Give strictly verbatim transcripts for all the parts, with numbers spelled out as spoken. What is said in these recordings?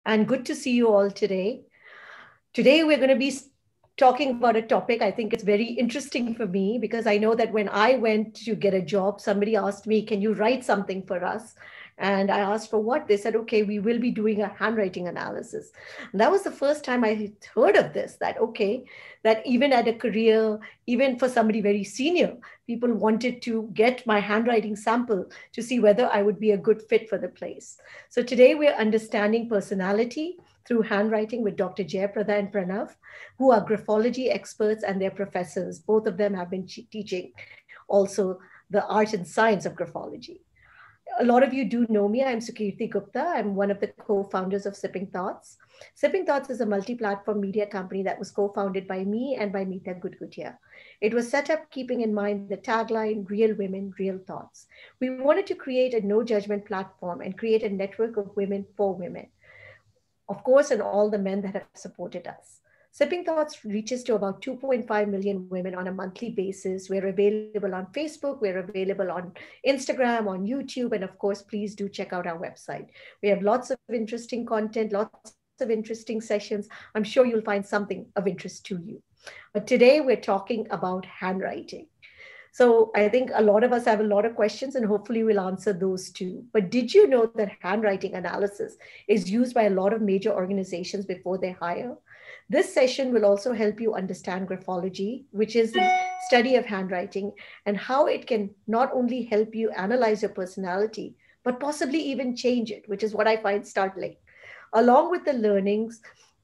and good to see you all today. Today, we're going to be talking about a topic I think it's very interesting for me because I know that when I went to get a job, somebody asked me, "Can you write something for us?" And I asked for what? They said, "Okay, we will be doing a handwriting analysis." And that was the first time I heard of this, that, okay, that even at a career, even for somebody very senior, people wanted to get my handwriting sample to see whether I would be a good fit for the place. So today we're understanding personality through handwriting with Doctor Jayaprada and Pranav, who are graphology experts and their professors. Both of them have been teaching also the art and science of graphology. A lot of you do know me. I'm Sukirti Gupta. I'm one of the co-founders of Sipping Thoughts. Sipping Thoughts is a multi-platform media company that was co-founded by me and by Meeta Gudgutia. It was set up keeping in mind the tagline, "Real Women, Real Thoughts." We wanted to create a no judgment platform and create a network of women for women, of course, and all the men that have supported us. Sipping Thoughts reaches to about two point five million women on a monthly basis. We're available on Facebook, we're available on Instagram, on YouTube, and of course, please do check out our website. We have lots of interesting content, lots of interesting sessions. I'm sure you'll find something of interest to you. But today we're talking about handwriting. So I think a lot of us have a lot of questions and hopefully we'll answer those too. But did you know that handwriting analysis is used by a lot of major organizations before they hire? This session will also help you understand graphology, which is the study of handwriting, and how it can not only help you analyze your personality, but possibly even change it, which is what I find startling. Along with the learnings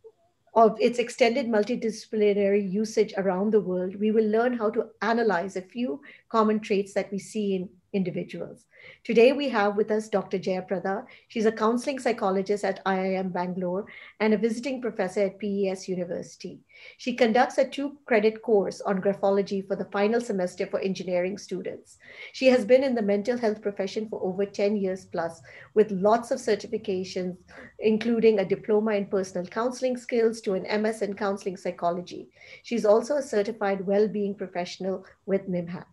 of its extended multidisciplinary usage around the world, we will learn how to analyze a few common traits that we see in individuals. Today, we have with us Doctor Jayaprada. She's a counseling psychologist at I I M Bangalore and a visiting professor at P E S University. She conducts a two-credit course on graphology for the final semester for engineering students. She has been in the mental health profession for over ten years plus, with lots of certifications, including a diploma in personal counseling skills to an M S in counseling psychology. She's also a certified well-being professional with NIMHATS.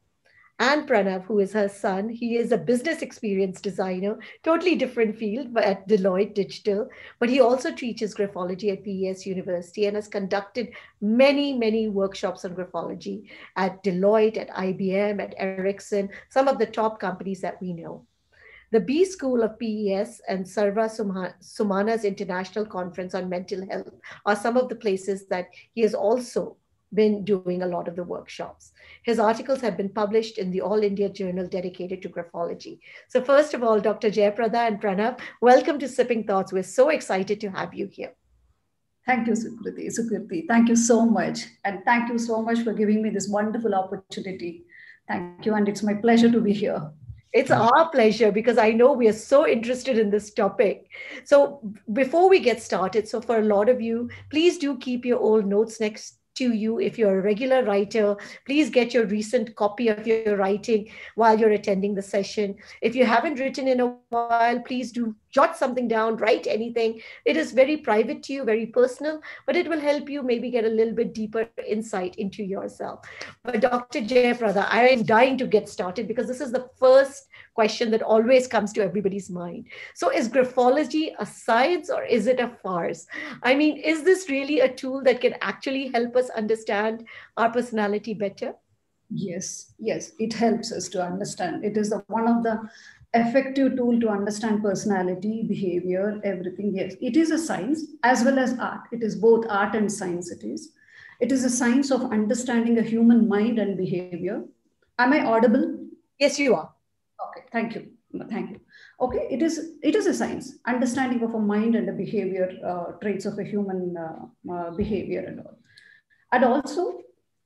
And Pranav, who is her son, he is a business experience designer, totally different field, but at Deloitte Digital. But he also teaches graphology at P E S University and has conducted many, many workshops on graphology at Deloitte, at I B M, at Ericsson, some of the top companies that we know. The B School of P E S and Sarva Sumana's International Conference on Mental Health are some of the places that he has also been doing a lot of the workshops. His articles have been published in the All India Journal dedicated to graphology. So first of all, Doctor Jayaprada and Pranav, welcome to Sipping Thoughts. We're so excited to have you here. Thank you, Sukirti. Sukirti. Thank you so much. And thank you so much for giving me this wonderful opportunity. Thank you. And it's my pleasure to be here. It's our pleasure because I know we are so interested in this topic. So before we get started, so for a lot of you, please do keep your old notes next to you. If you're a regular writer, please get your recent copy of your writing while you're attending the session. If you haven't written in a while, please do jot something down, write anything. It is very private to you, very personal, but it will help you maybe get a little bit deeper insight into yourself. But Doctor Jayaprada, I am dying to get started because this is the first question that always comes to everybody's mind. So is graphology a science or is it a farce? I mean, is this really a tool that can actually help us understand our personality better? Yes, yes, it helps us to understand. It is the, one of the effective tool to understand personality, behavior, everything. Yes, it is a science as well as art. It is both art and science. It is. It is a science of understanding a human mind and behavior. Am I audible? Yes, you are. Okay, thank you. Thank you. Okay, it is it is a science, understanding of a mind and a behavior, uh, traits of a human uh, uh, behavior and all. And also,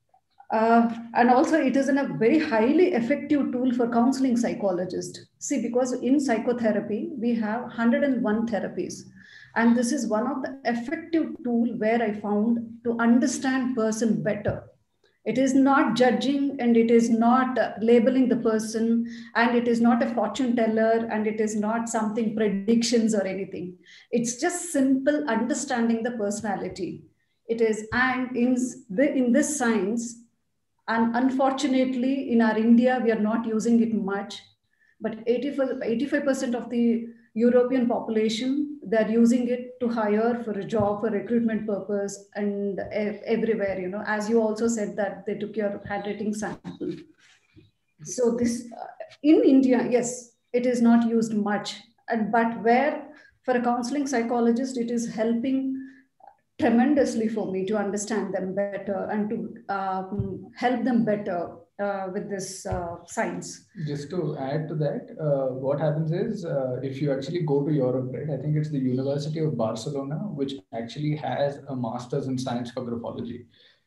uh, and also it is in a very highly effective tool for counseling psychologists. See, because in psychotherapy, we have one hundred one therapies. And this is one of the effective tool where I found to understand person better. It is not judging and it is not uh, labeling the person and it is not a fortune teller and it is not something predictions or anything. It's just simple understanding the personality. It is, and in, the, in this science, and unfortunately in our India, we are not using it much, but eighty-five percent of the European population, they're using it to hire for a job for recruitment purpose and e- everywhere, you know, as you also said that they took your handwriting sample. So this, uh, in India, yes, it is not used much. And, but where for a counseling psychologist, it is helping tremendously for me to understand them better and to um, help them better uh, with this uh, science. Just to add to that, uh, what happens is uh, if you actually go to Europe, right? I think it's the University of Barcelona, which actually has a master's in science for graphology.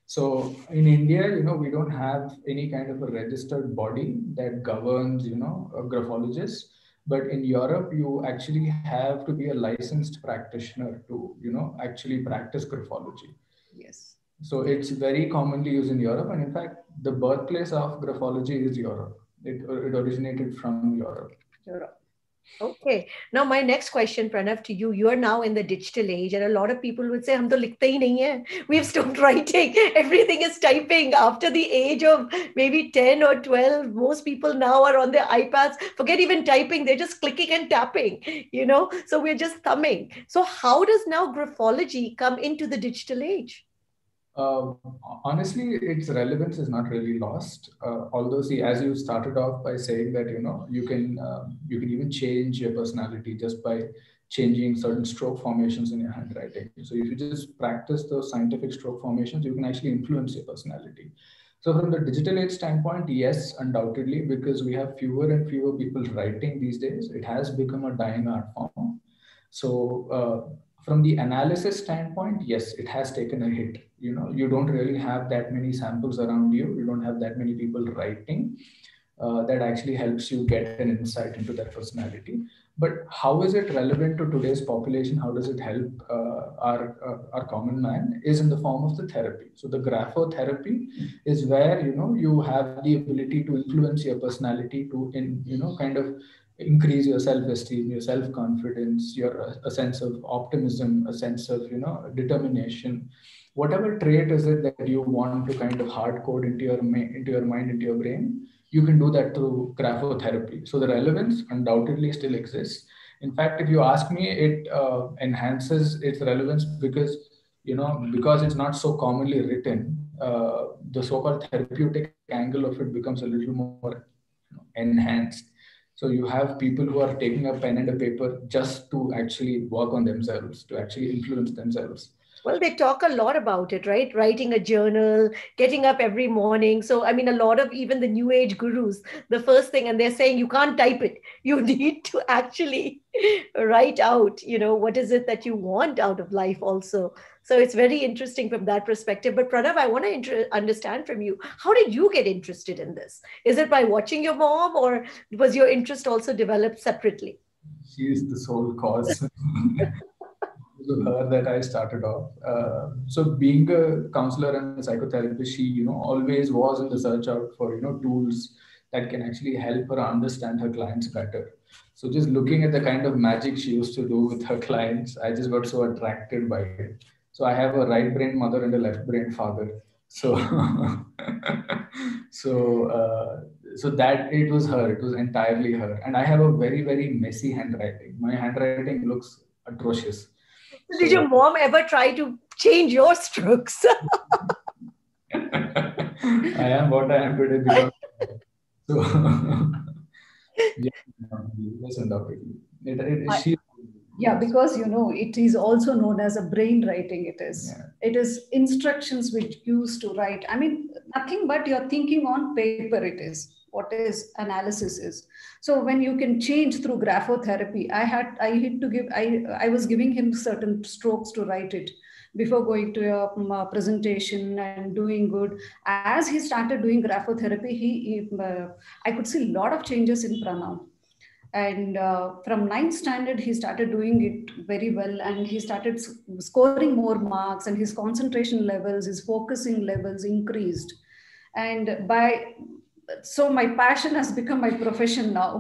So in India, you know, we don't have any kind of a registered body that governs, you know, a graphologist. But in Europe, you actually have to be a licensed practitioner to, you know, actually practice graphology. Yes. So it's very commonly used in Europe. And in fact, the birthplace of graphology is Europe. It, it originated from Europe. Europe. Okay. Now, my next question, Pranav, to you. You are now in the digital age, and a lot of people would say, "Hum to likhte hi nahi hai. We've stopped writing. Everything is typing." After the age of maybe ten or twelve, most people now are on their iPads. Forget even typing; they're just clicking and tapping. You know, so we're just thumbing. So, how does now graphology come into the digital age? Uh, honestly, its relevance is not really lost. Uh, although, see, as you started off by saying that you know you can uh, you can even change your personality just by changing certain stroke formations in your handwriting. So, if you just practice those scientific stroke formations, you can actually influence your personality. So, from the digital age standpoint, yes, undoubtedly, because we have fewer and fewer people writing these days, it has become a dying art form. So. Uh, From the analysis standpoint, yes, it has taken a hit. You know, you don't really have that many samples around you. You don't have that many people writing. Uh, that actually helps you get an insight into their personality. But how is it relevant to today's population? How does it help uh, our uh, our common man? Is in the form of the therapy. So the graphotherapy is where you know you have the ability to influence your personality to in you know kind of increase your self-esteem, your self-confidence, your a sense of optimism, a sense of you know determination. Whatever trait is it that you want to kind of hard code into your into your mind, into your brain, you can do that through graphotherapy. So the relevance undoubtedly still exists. In fact, if you ask me, it uh, enhances its relevance because you know because it's not so commonly written. Uh, the so-called therapeutic angle of it becomes a little more you know, enhanced. So you have people who are taking a pen and a paper just to actually work on themselves, to actually influence themselves. Well, they talk a lot about it, right? Writing a journal, getting up every morning. So, I mean, a lot of even the new age gurus, the first thing, and they're saying you can't type it. You need to actually write out, you know, what is it that you want out of life also. So it's very interesting from that perspective. But Pranav, I want to inter- understand from you, how did you get interested in this? Is it by watching your mom, or was your interest also developed separately? She is the sole cause. Of her that I started off. Uh, so being a counselor and a psychotherapist, she you know always was in the search out for you know tools that can actually help her understand her clients better. So just looking at the kind of magic she used to do with her clients, I just got so attracted by it. So I have a right brain mother and a left brain father. So so uh, so that it was her. It was entirely her. And I have a very very messy handwriting. My handwriting looks atrocious. Did So, your mom ever try to change your strokes? I am what I am today because so yes, undoubtedly. It, it, I, she, yeah, because you know it is also known as a brain writing. It is. Yeah. It is instructions which used to write. I mean, nothing but you're thinking on paper. It is what is analysis is. So when you can change through graphotherapy, I had I had to give I I was giving him certain strokes to write it before going to a um, presentation and doing good. As he started doing graphotherapy, he, he uh, I could see a lot of changes in Pranav. And uh, from ninth standard, he started doing it very well, and he started scoring more marks, and his concentration levels, his focusing levels increased. And by so my passion has become my profession now.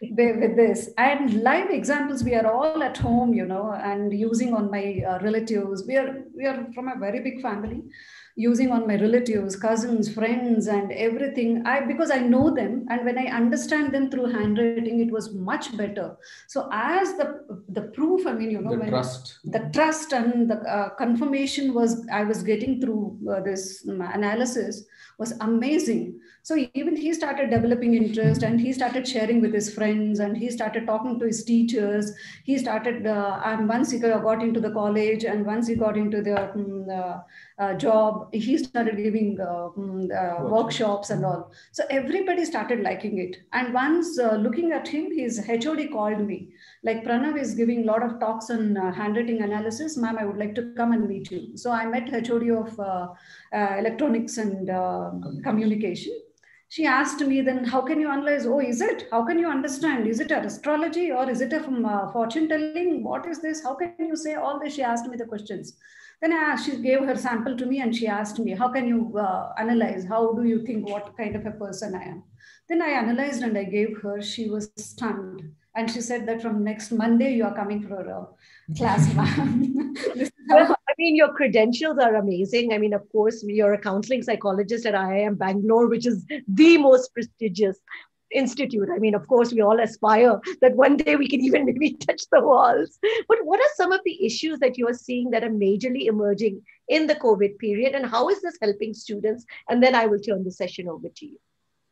with this. And live examples, we are all at home, you know, and using on my uh, relatives. We are, we are from a very big family, using on my relatives, cousins, friends, and everything. I, because I know them, and when I understand them through handwriting, it was much better. So as the the proof, I mean, you know, the when trust, the trust and the uh, confirmation was I was getting through uh, this analysis was amazing. So even he started developing interest, and he started sharing with his friends, and he started talking to his teachers. He started, uh, and once he got into the college, and once he got into the um, uh, uh, job, he started giving uh, um, uh, workshops and all. So everybody started liking it. And once uh, looking at him, his H O D called me, like, Pranav is giving a lot of talks on uh, handwriting analysis. Ma'am, I would like to come and meet you. So I met H O D of uh, uh, electronics and uh, communication. She asked me, then how can you analyze? Oh, is it? How can you understand? Is it an astrology, or is it a from uh, fortune telling? What is this? How can you say all this? She asked me the questions. Then I asked, she gave her sample to me, and she asked me, how can you uh, analyze? How do you think what kind of a person I am? Then I analyzed and I gave her. She was stunned. And she said that from next Monday, you are coming for a class, ma'am. Well, I mean, your credentials are amazing. I mean, of course, you're a counseling psychologist at I I M Bangalore, which is the most prestigious institute. I mean, of course, we all aspire that one day we can even maybe touch the walls. But what are some of the issues that you are seeing that are majorly emerging in the COVID period, and how is this helping students? And then I will turn the session over to you.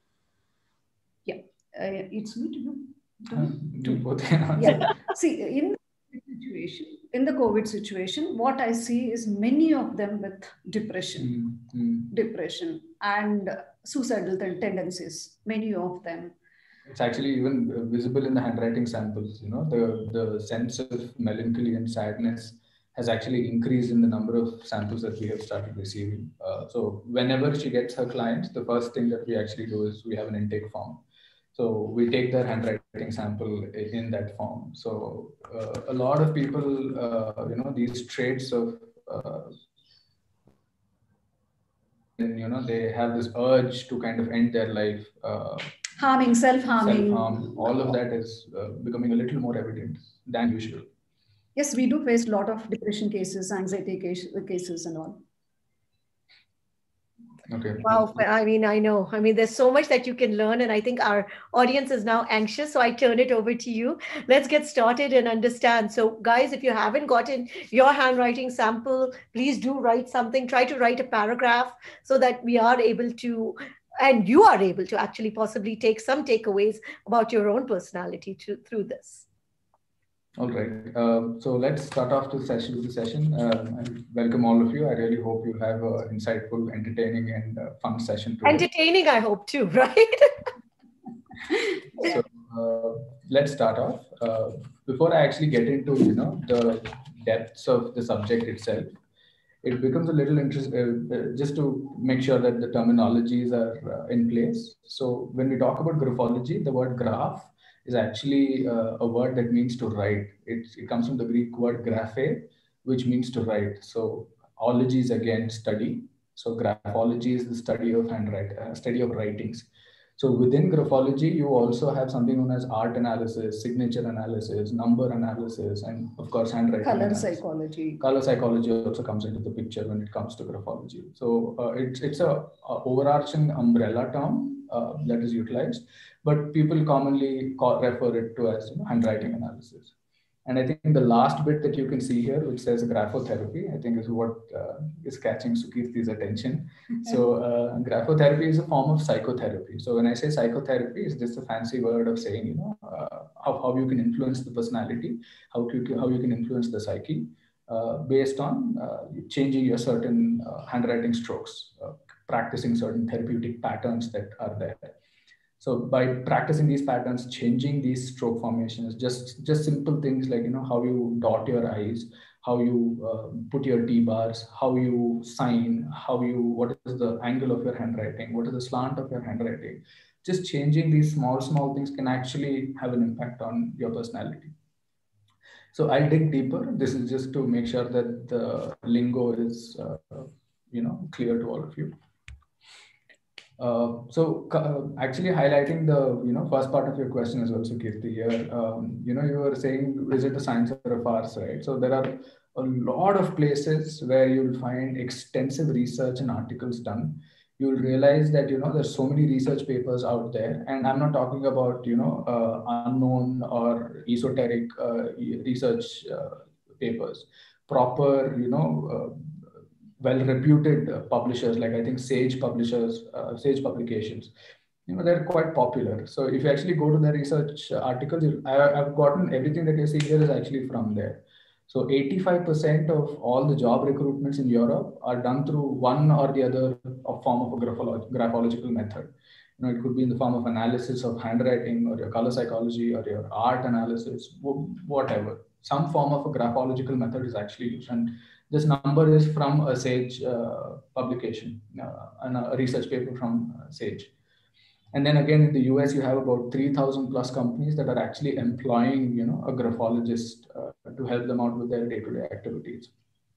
Yeah, uh, it's me to you. To both. Yeah. See, in the situation, in the COVID situation, what I see is many of them with depression, mm-hmm. depression and suicidal tendencies, many of them. It's actually even visible in the handwriting samples, you know, the, the sense of melancholy and sadness has actually increased in the number of samples that we have started receiving. Uh, so whenever she gets her clients, the first thing that we actually do is we have an intake form. So we take their handwriting sample in that form. So uh, a lot of people, uh, you know, these traits of, uh, and, you know, they have this urge to kind of end their life. Uh, Harming, self-harming. Self-harm, all of that is uh, becoming a little more evident than usual. Yes, we do face a lot of depression cases, anxiety cases and all. Okay. Wow. I mean, I know. I mean, there's so much that you can learn, and I think our audience is now anxious. So I turn it over to you. Let's get started and understand. So, guys, if you haven't gotten your handwriting sample, please do write something. Try to write a paragraph so that we are able to, and you are able to actually possibly take some takeaways about your own personality to, through this. All right. Uh, so let's start off the session with the session. Uh, and welcome all of you. I really hope you have an insightful, entertaining, and uh, fun session today. Entertaining, I hope too, right? So uh, let's start off. Uh, before I actually get into, you know, the depths of the subject itself, it becomes a little interesting uh, just to make sure that the terminologies are uh, in place. So when we talk about graphology, the word graph is actually uh, a word that means to write. It, it comes from the Greek word graphe, which means to write. So ology is again study. So graphology is the study of handwriting, uh, study of writings. So within graphology, you also have something known as art analysis, signature analysis, number analysis, and of course, handwriting color analysis. psychology. Color psychology also comes into the picture when it comes to graphology. So uh, it's it's a, a overarching umbrella term uh, that is utilized, but people commonly call, refer it to as, you know, handwriting analysis. And I think the last bit that you can see here, which says graphotherapy, I think is what uh, is catching Sukirti's attention. So uh, graphotherapy is a form of psychotherapy. So when I say psychotherapy, it's just a fancy word of saying, you know, uh, how, how you can influence the personality, how you can, how you can influence the psyche uh, based on uh, changing your certain uh, handwriting strokes, uh, practicing certain therapeutic patterns that are there. So by practicing these patterns, changing these stroke formations, just, just simple things like, you know, how you dot your I's, how you uh, put your T bars, how you sign, how you, what is the angle of your handwriting, what is the slant of your handwriting. Just changing these small, small things can actually have an impact on your personality. So I'll dig deeper. This is just to make sure that the lingo is, uh, you know, clear to all of you. Uh, so uh, actually highlighting the you know first part of your question as well, so Kirti, here, um, you know, you were saying, is it a science or a farce, right? So there are a lot of places where you'll find extensive research and articles done. You'll realize that, you know, there's so many research papers out there, and I'm not talking about, you know, uh, unknown or esoteric uh, research uh, papers, proper, you know, uh, well-reputed uh, publishers, like I think Sage Publishers, uh, Sage Publications, you know, they're quite popular. So if you actually go to the research articles, I, I've gotten everything that you see here is actually from there. So eighty-five percent of all the job recruitments in Europe are done through one or the other form of a grapholo- graphological method. You know, it could be in the form of analysis of handwriting, or your color psychology, or your art analysis, whatever. Some form of a graphological method is actually used. And this number is from a Sage uh, publication, uh, and a research paper from uh, Sage. And then again, in the U S, you have about three thousand plus companies that are actually employing, you know, a graphologist uh, to help them out with their day-to-day activities.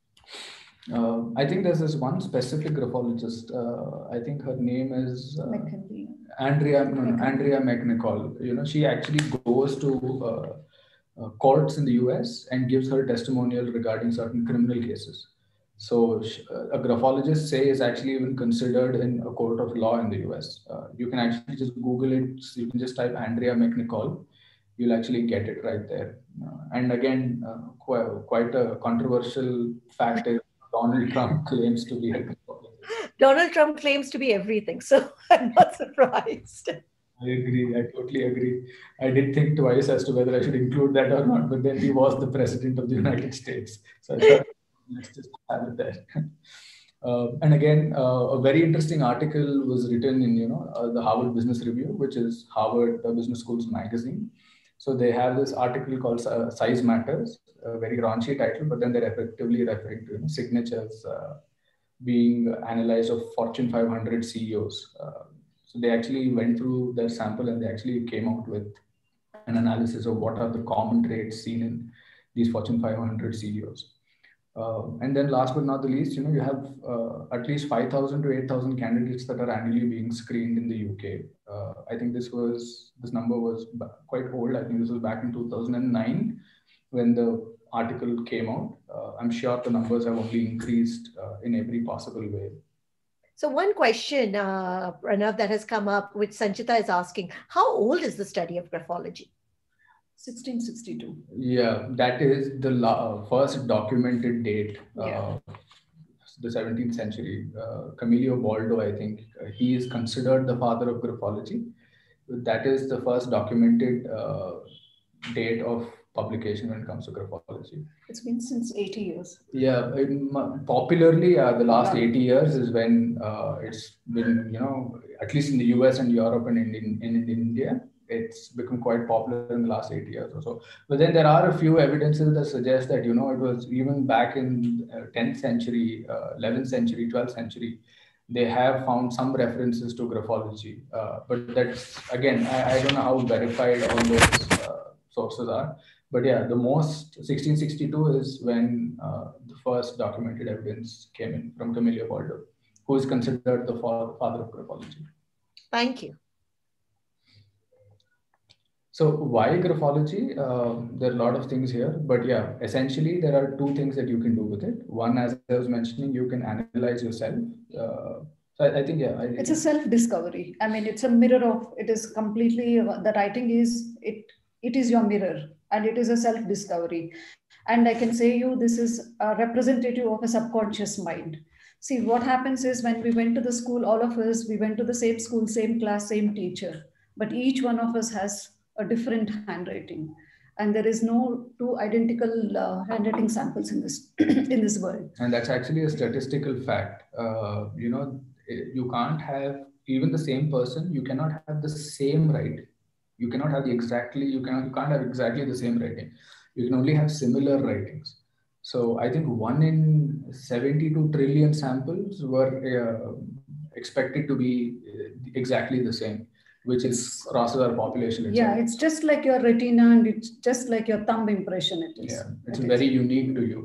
Uh, I think there's this one specific graphologist. Uh, I think her name is uh, Andrea, no, no, Andrea McNichol. You know, she actually goes to uh, uh, courts in the U S and gives her testimonial regarding certain criminal cases. So a graphologist, say, is actually even considered in a court of law in the U S. Uh, you can actually just Google it. You can just type Andrea McNichol. You'll actually get it right there. Uh, and again, uh, quite, quite a controversial fact is Donald Trump claims to be a graphologist. Donald Trump claims to be everything, so I'm not surprised. I agree. I totally agree. I did think twice as to whether I should include that or not, but then he was the president of the United States. So I thought, let's just have it there. Uh, and again, uh, a very interesting article was written in, you know, uh, the Harvard Business Review, which is Harvard Business School's magazine. So they have this article called uh, Size Matters, a very raunchy title, but then they're effectively referring to, you know, signatures uh, being analyzed of Fortune five hundred C E Os. Uh, so they actually went through their sample and they actually came out with an analysis of what are the common traits seen in these Fortune five hundred C E Os. Uh, and then last but not the least, you know, you have uh, at least five thousand to eight thousand candidates that are annually being screened in the U K. Uh, I think this was, this number was quite old. I think this was back in two thousand nine when the article came out. Uh, I'm sure the numbers have only increased uh, in every possible way. So one question, uh, Pranav, that has come up, which Sanchita is asking, how old is the study of graphology? sixteen sixty-two. Yeah, that is the la- first documented date. Yeah. Uh, the seventeenth century. Uh, Camillo Baldo, I think, uh, he is considered the father of graphology. That is the first documented uh, date of publication when it comes to graphology. It's been since eighty years. Yeah, in, popularly, uh, the last eighty years is when uh, it's been, you know, at least in the U S and Europe and in, in, in India, it's become quite popular in the last eight years or so. But then there are a few evidences that suggest that, you know, it was even back in uh, tenth century, uh, eleventh century, twelfth century, they have found some references to graphology. Uh, but that's, again, I, I don't know how verified all those uh, sources are. But yeah, the most, sixteen sixty-two is when uh, the first documented evidence came in from Camillo Baldo, who is considered the father of graphology. Thank you. So why graphology? Uh, there are a lot of things here, but yeah, essentially there are two things that you can do with it. One, as I was mentioning, you can analyze yourself. Uh, so I, I think, yeah. I, it's a self-discovery. I mean, it's a mirror of, it is completely, the writing is, it, it is your mirror and it is a self-discovery. And I can say you, this is a representative of a subconscious mind. See, what happens is when we went to the school, all of us, we went to the same school, same class, same teacher, but each one of us has a different handwriting, and there is no two identical uh, handwriting samples in this in this world. And that's actually a statistical fact. Uh, you know, you can't have even the same person. You cannot have the same writing. You cannot have the exactly. You cannot. You can't have exactly the same writing. You can only have similar writings. So I think one in seventy-two trillion samples were uh, expected to be exactly the same, which is crosses our population itself. Yeah, it's just like your retina and it's just like your thumb impression it is. Yeah, it's it very is. unique to you.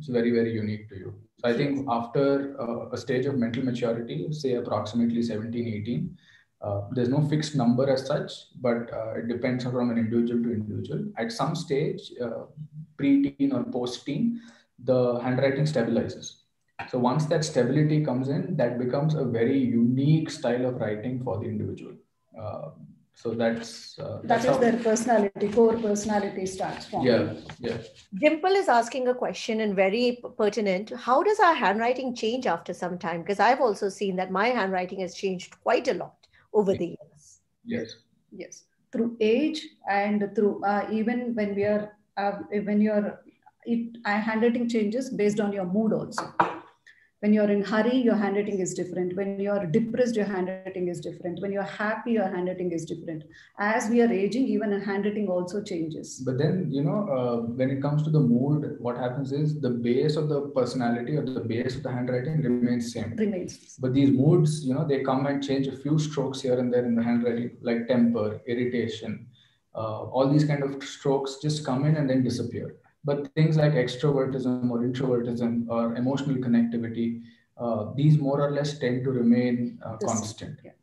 it's very, very unique to you. So I think after uh, a stage of mental maturity, say approximately seventeen, eighteen, uh, there's no fixed number as such, but uh, it depends from an individual to individual. At some stage, uh, pre-teen or post-teen, the handwriting stabilizes. So once that stability comes in, that becomes a very unique style of writing for the individual. Uh, so that's uh, that's that is their personality, core personality starts from. Yeah, yeah. Dimple is asking a question and very pertinent. How does our handwriting change after some time? Because I've also seen that my handwriting has changed quite a lot over the years. Yes. Yes. Through age and through uh, even when we are uh, when you're it uh, handwriting changes based on your mood also. When you're in hurry, your handwriting is different. When you're depressed, your handwriting is different. When you're happy, your handwriting is different. As we are aging, even a handwriting also changes. But then, you know, uh, when it comes to the mood, what happens is the base of the personality or the base of the handwriting remains same. Remains. But these moods, you know, they come and change a few strokes here and there in the handwriting, like temper, irritation, uh, all these kind of strokes just come in and then disappear. But things like extrovertism or introvertism or emotional connectivity, uh, these more or less tend to remain uh, constant. Yeah.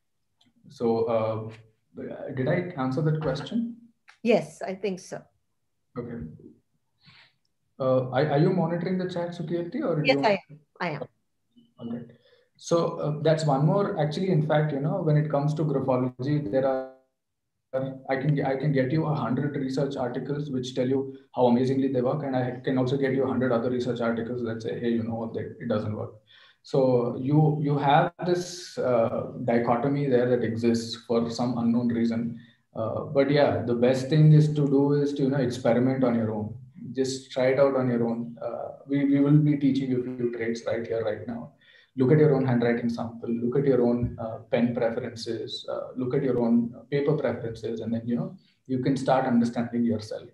So uh, did I answer that question? Yes, I think so. Okay. Uh, are, are you monitoring the chat, Sukirti? Or yes, you... I am. I am. All right. So uh, that's one more, actually, in fact, you know, when it comes to graphology, there are I can I can get you a hundred research articles which tell you how amazingly they work, and I can also get you a hundred other research articles that say, hey, you know what, it doesn't work. So you you have this uh, dichotomy there that exists for some unknown reason. Uh, but yeah, the best thing is to do is to you know experiment on your own. Just try it out on your own. Uh, we we will be teaching you a few traits right here, right now. Look at your own handwriting sample, look at your own uh, pen preferences, uh, look at your own paper preferences, and then, you know, you can start understanding yourself.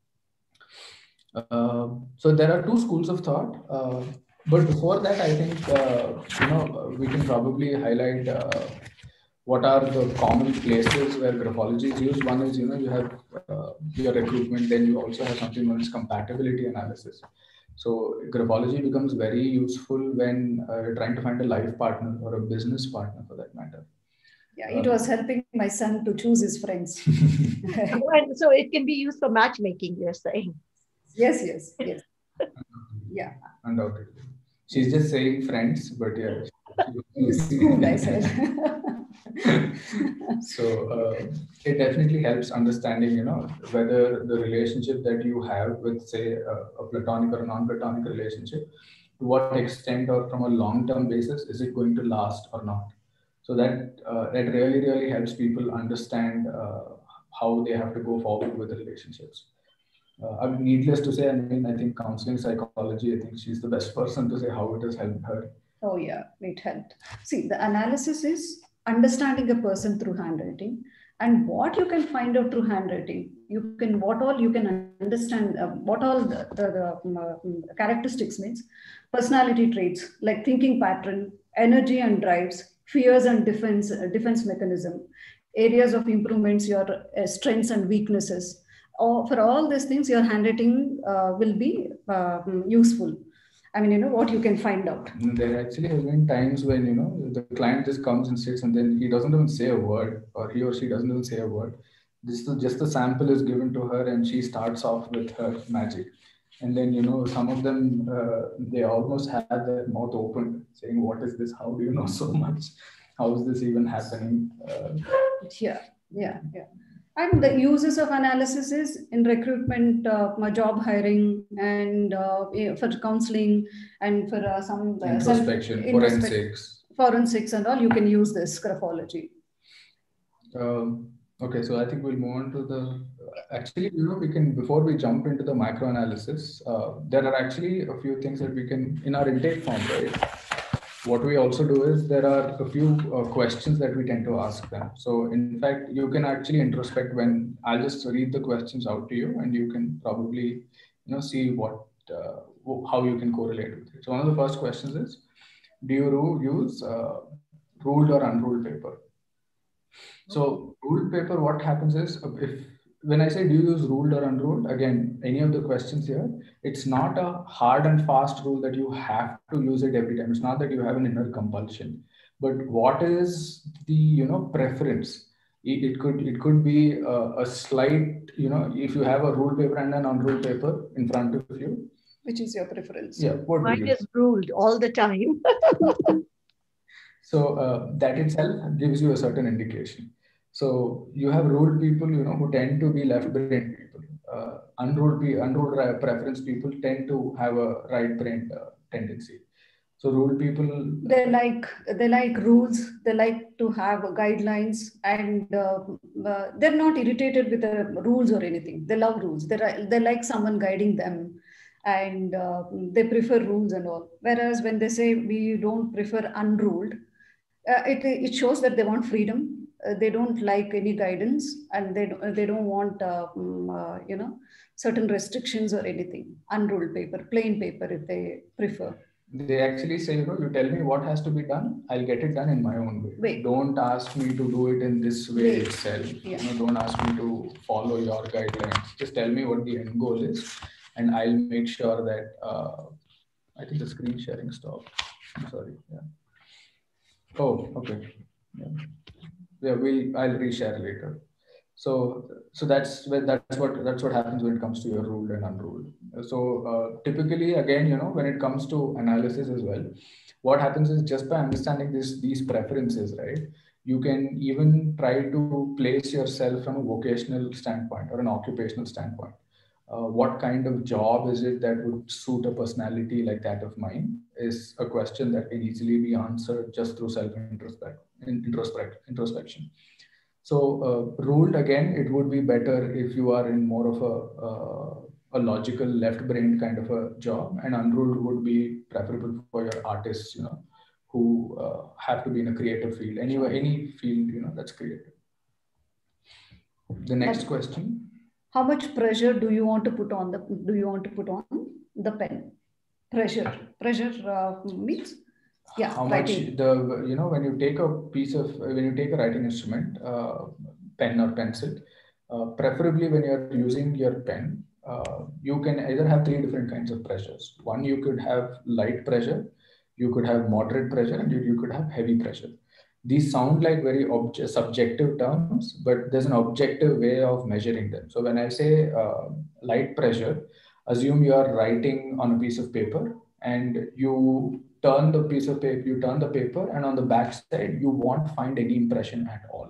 Uh, so there are two schools of thought. Uh, but before that, I think, uh, you know, we can probably highlight uh, what are the common places where graphology is used. One is, you know, you have uh, your recruitment, then you also have something known as compatibility analysis. So graphology becomes very useful when uh, you're trying to find a life partner or a business partner for that matter. Yeah, it was helping my son to choose his friends. So it can be used for matchmaking, you're saying? Yes, yes, yes. Yeah. Undoubtedly. She's just saying friends, but yeah. It's good, I said. So uh, it definitely helps understanding, you know, whether the relationship that you have with, say, a, a platonic or a non-platonic relationship, to what extent or from a long-term basis, is it going to last or not? So that uh, that really, really helps people understand uh, how they have to go forward with the relationships. Uh, I mean, needless to say, I mean, I think counseling psychology, I think she's the best person to say how it has helped her. Oh, yeah, it helped. See, the analysis is understanding a person through handwriting, and what you can find out through handwriting. You can, what all you can understand, uh, what all the, the, the um, uh, characteristics means, personality traits like thinking pattern, energy and drives, fears and defense, uh, defense mechanism, areas of improvements, your uh, strengths and weaknesses. Or for all these things, your handwriting uh, will be uh, useful. I mean, you know, what you can find out. There actually has been times when, you know, the client just comes and sits and then he doesn't even say a word, or he or she doesn't even say a word. This is just the sample is given to her and she starts off with her magic. And then, you know, some of them, uh, they almost have their mouth open saying, what is this? How do you know so much? How is this even happening? Uh, yeah, yeah, yeah. And the uses of analysis is in recruitment, uh, job hiring, and uh, for counseling, and for uh, some uh, introspection, self, forensics. Forensics and all, you can use this graphology. Um, okay, so I think we'll move on to the, actually, you know, we can, before we jump into the macro analysis, uh, there are actually a few things that we can, in our intake form, right? What we also do is there are a few uh, questions that we tend to ask them. So in fact, you can actually introspect when I'll just read the questions out to you and you can probably, you know, see what, uh, how you can correlate with it. So one of the first questions is, do you use uh, ruled or unruled paper? So ruled paper, what happens is if when I say do you use ruled or unruled, again, any of the questions here, it's not a hard and fast rule that you have to use it every time. It's not that you have an inner compulsion, but what is the, you know, preference? It, it could it could be a, a slight, you know, if you have a ruled paper and an unruled paper in front of you. Which is your preference? Yeah, what Mine would you? is ruled all the time. So uh, that itself gives you a certain indication. So you have ruled people, you know, who tend to be left-brained people. Uh, unruled, unruled preference people tend to have a right-brained uh, tendency. So ruled people, they like they like rules. They like to have guidelines, and uh, uh, they're not irritated with the rules or anything. They love rules. They they like someone guiding them, and uh, they prefer rules and all. Whereas when they say we don't prefer unruled, uh, it it shows that they want freedom. Uh, they don't like any guidance, and they don't, they don't want uh, um, uh, you know certain restrictions or anything. Unruled paper, plain paper, if they prefer. They actually say, you know, you tell me what has to be done, I'll get it done in my own way. Wait. Don't ask me to do it in this way Wait. itself. Yeah. You know, don't ask me to follow your guidelines. Just tell me what the end goal is, and I'll make sure that. Uh, I think the screen sharing stopped. I'm sorry. Yeah. Oh, okay. Yeah. Yeah. We'll. I'll reshare later. So, so that's where that's what that's what happens when it comes to your ruled and unruled. So, uh, typically, again, you know, when it comes to analysis as well, what happens is just by understanding this these preferences, right? You can even try to place yourself from a vocational standpoint or an occupational standpoint. Uh, what kind of job is it that would suit a personality like that of mine? Is a question that can easily be answered just through self-introspect, introspect, introspection. So uh, ruled, again, it would be better if you are in more of a, uh, a logical left-brained kind of a job, and unruled would be preferable for your artists, you know, who uh, have to be in a creative field, anyway, any field, you know, that's creative. The next question. How much pressure do you want to put on the, do you want to put on the pen? Pressure, pressure uh, means? Yeah, how writing. much the, you know, when you take a piece of, when you take a writing instrument, uh, pen or pencil, uh, preferably when you're using your pen, uh, you can either have three different kinds of pressures. One, you could have light pressure, you could have moderate pressure, and you, you could have heavy pressure. These sound like very obje- subjective terms, but there's an objective way of measuring them. So when I say uh, light pressure, assume you are writing on a piece of paper and you turn the piece of paper, you turn the paper, and on the back side, you won't find any impression at all.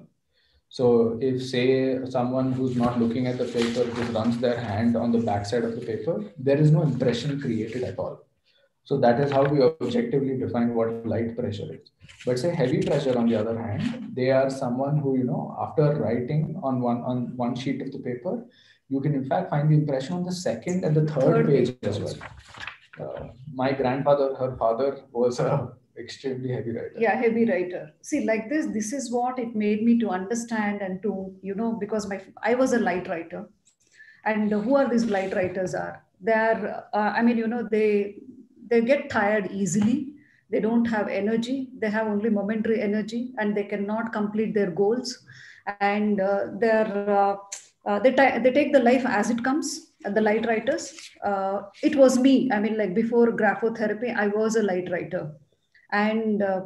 So if, say, someone who's not looking at the paper just runs their hand on the back side of the paper, there is no impression created at all. So that is how we objectively define what light pressure is. But say heavy pressure, on the other hand, they are someone who, you know, after writing on one on one sheet of the paper, you can in fact find the impression on the second and the third, third page, page as well. Uh, my grandfather, her father was a extremely heavy writer. Yeah, heavy writer. See, like this, this is what it made me to understand and to, you know, because my I was a light writer. And who are these light writers are? They are, uh, I mean, you know, they they get tired easily. They don't have energy. They have only momentary energy, and they cannot complete their goals. And uh, they're, uh, uh, they, they take the life as it comes. The light writers. Uh, it was me. I mean, like before graphotherapy, I was a light writer. And uh,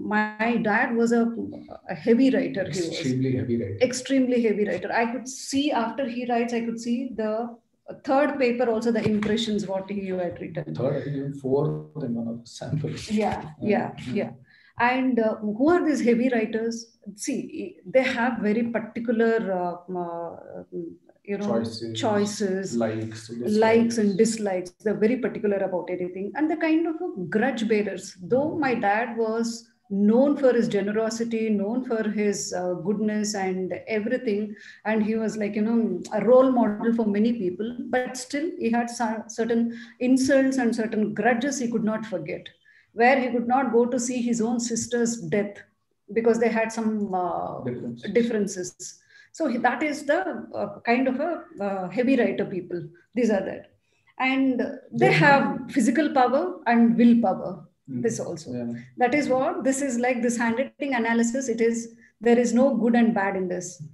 my dad was a, a heavy writer. Extremely he was. heavy writer. Extremely heavy writer. I could see after he writes, I could see the third paper also, the impressions what he had written. Third, I think even four in one of the samples. Yeah, yeah, yeah. yeah. And uh, who are these heavy writers? See, they have very particular, uh, uh, you know, choices, choices likes, dislikes. likes and dislikes. They're very particular about anything. And the kind of a grudge bearers. Though my dad was known for his generosity, known for his uh, goodness and everything. And he was like, you know, a role model for many people, but still he had certain insults and certain grudges he could not forget, where he could not go to see his own sister's death because they had some uh, differences. differences. So that is the uh, kind of a uh, heavy writer people. These are that. And they have physical power and willpower. This also. Yeah. That is what this is like, this handwriting analysis. It is, there is no good and bad in this.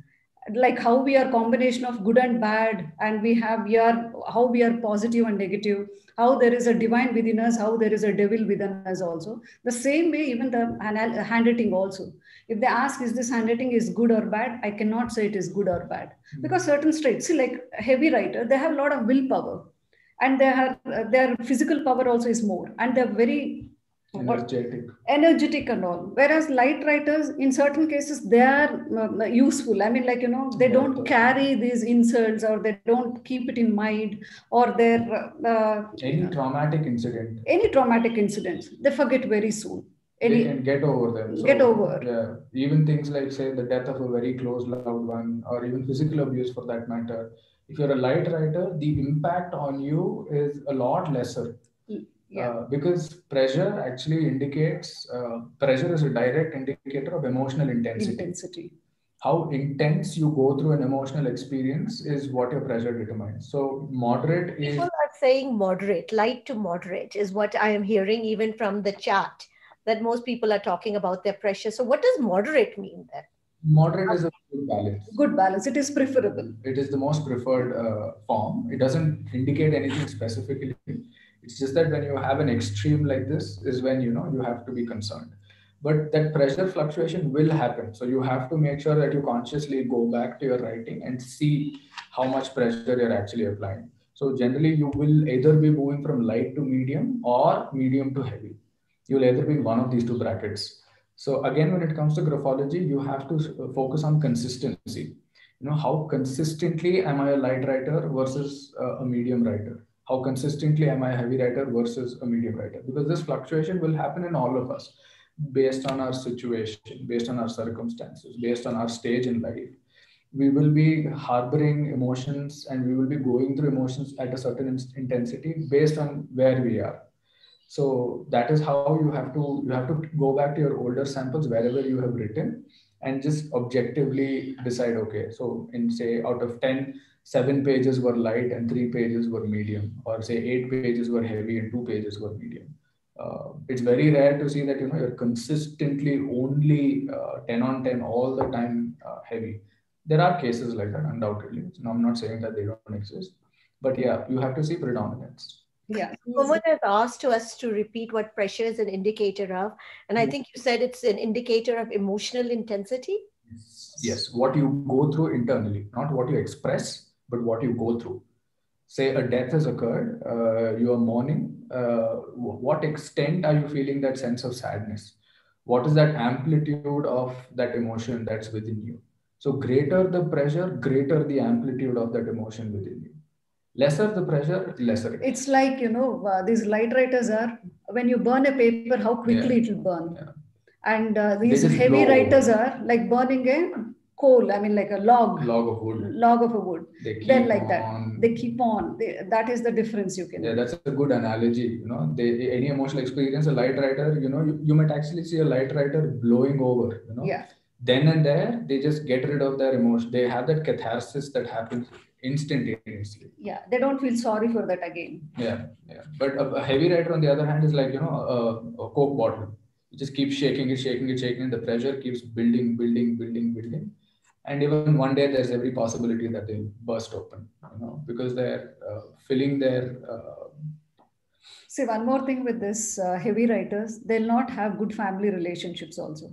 like how we are combination of good and bad, and we have we are how we are positive and negative, how there is a divine within us, how there is a devil within us also. The same way, even the hand- handwriting also. If they ask, is this handwriting is good or bad? I cannot say it is good or bad, because certain traits, see, like heavy writer, they have a lot of willpower, and they have uh, their physical power also is more, and they're very energetic energetic and all. Whereas light writers, in certain cases, they are uh, useful. I mean, like, you know, they don't carry these insults, or they don't keep it in mind, or their uh, any traumatic incident any traumatic incidents, they forget very soon. Any, they can get over them. So, get over. Yeah, even things like, say, the death of a very close loved one, or even physical abuse for that matter. If you're a light writer, the impact on you is a lot lesser. Yeah. Uh, because pressure actually indicates, uh, pressure is a direct indicator of emotional intensity. Intensity. How intense you go through an emotional experience is what your pressure determines. So moderate is... People are saying moderate, light to moderate is what I am hearing even from the chat, that most people are talking about their pressure. So what does moderate mean then? Moderate is a good balance. Good balance. It is preferable. It is the most preferred uh, form. It doesn't indicate anything specifically. It's just that when you have an extreme like this is when, you know, you have to be concerned. But that pressure fluctuation will happen. So you have to make sure that you consciously go back to your writing and see how much pressure you're actually applying. So generally you will either be moving from light to medium or medium to heavy. You'll either be in one of these two brackets. So again, when it comes to graphology, you have to focus on consistency. You know, how consistently am I a light writer versus a medium writer? How consistently am I a heavy writer versus a medium writer? Because this fluctuation will happen in all of us based on our situation, based on our circumstances, based on our stage in life. We will be harboring emotions and we will be going through emotions at a certain intensity based on where we are. So that is how you have to, you have to go back to your older samples wherever you have written and just objectively decide, okay, so in say out of ten, seven pages were light and three pages were medium, or say eight pages were heavy and two pages were medium. Uh, it's very rare to see that, you know, you're consistently only uh, ten on ten all the time uh, heavy. There are cases like that, undoubtedly. So I'm not saying that they don't exist, but yeah, you have to see predominance. Yeah. Someone has asked us to repeat what pressure is an indicator of. And I think you said it's an indicator of emotional intensity. Yes, what you go through internally, not what you express, but what you go through. Say a death has occurred, uh, you are mourning. Uh, what extent are you feeling that sense of sadness? What is that amplitude of that emotion that's within you? So greater the pressure, greater the amplitude of that emotion within you. Lesser the pressure, lesser it. It's like, you know, uh, these light writers are, when you burn a paper, how quickly yeah. it will burn. Yeah. And uh, these heavy writers are like burning a coal, I mean like a log. Log of wood. Log of a wood. They Then like on. that. They keep on. They, that is the difference you can. Yeah, that's a good analogy. You know, they, any emotional experience, a light writer, you know, you, you might actually see a light writer blowing over, you know. Yeah. Then and there, they just get rid of their emotion. They have that catharsis that happens instantaneously. Yeah, they don't feel sorry for that again. Yeah, yeah. But a, a heavy writer, on the other hand, is like, you know, a, a Coke bottle. You just keep shaking it, shaking it, shaking it. The pressure keeps building, building, building, building. And even one day, there's every possibility that they'll burst open, you know, because they're uh, filling their... Uh... See, one more thing with this uh, heavy writers, they'll not have good family relationships also.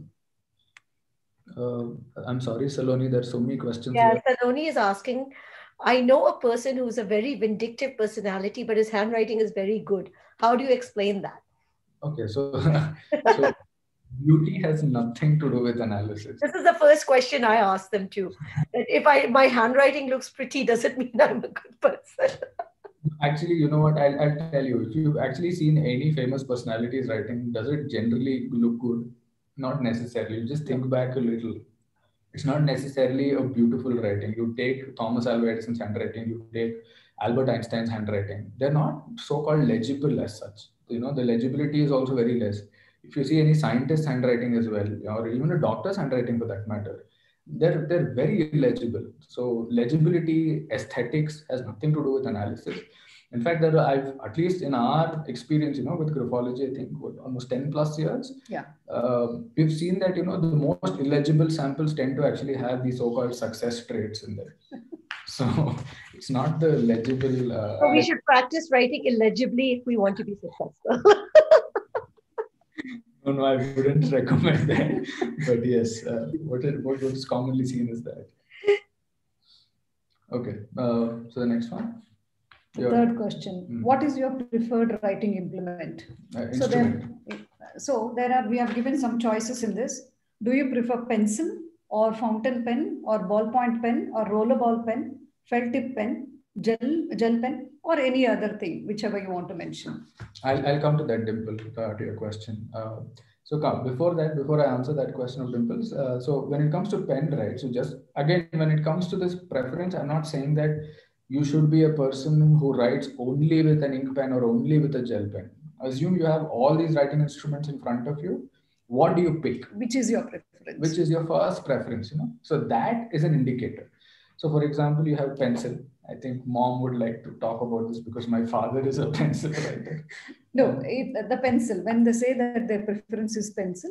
Uh, I'm sorry, Saloni, there's so many questions. Yeah, here. Saloni is asking, I know a person who's a very vindictive personality, but his handwriting is very good. How do you explain that? Okay, so, so beauty has nothing to do with analysis. This is the first question I ask them too. That if I my handwriting looks pretty, does it mean I'm a good person? Actually, you know what, I'll, I'll tell you, if you've actually seen any famous personalities writing, does it generally look good? Not necessarily. You just think back a little. It's not necessarily a beautiful writing. You take Thomas Alva Edison's handwriting, you take Albert Einstein's handwriting. They're not so-called legible as such. You know, the legibility is also very less. If you see any scientist's handwriting as well, or even a doctor's handwriting for that matter, they're, they're very illegible. So legibility, aesthetics has nothing to do with analysis. In fact, there are, I've, at least in our experience, you know, with graphology, I think what, almost ten plus years, yeah, uh, we've seen that, you know, the most illegible samples tend to actually have these so-called success traits in there. So it's not the legible. Uh, so we should practice writing illegibly if we want to be successful. No, no, I wouldn't recommend that. But yes, uh, what, is, what is commonly seen is that. Okay, uh, so the next one. Your, third question. Mm. What is your preferred writing implement? Uh, instrument. So there, so there are, we have given some choices in this. Do you prefer pencil or fountain pen or ballpoint pen or rollerball pen, felt tip pen, gel, gel pen, or any other thing, whichever you want to mention? I'll, I'll come to that, Dimple, uh, to your question. Uh, so come, before that, before I answer that question of Dimples, uh, so when it comes to pen, right, so just, again, when it comes to this preference, I'm not saying that you should be a person who writes only with an ink pen or only with a gel pen. Assume you have all these writing instruments in front of you. What do you pick? Which is your preference? Which is your first preference, you know? So that is an indicator. So for example, you have pencil. I think mom would like to talk about this because my father is a pencil writer. No, it, the pencil, when they say that their preference is pencil,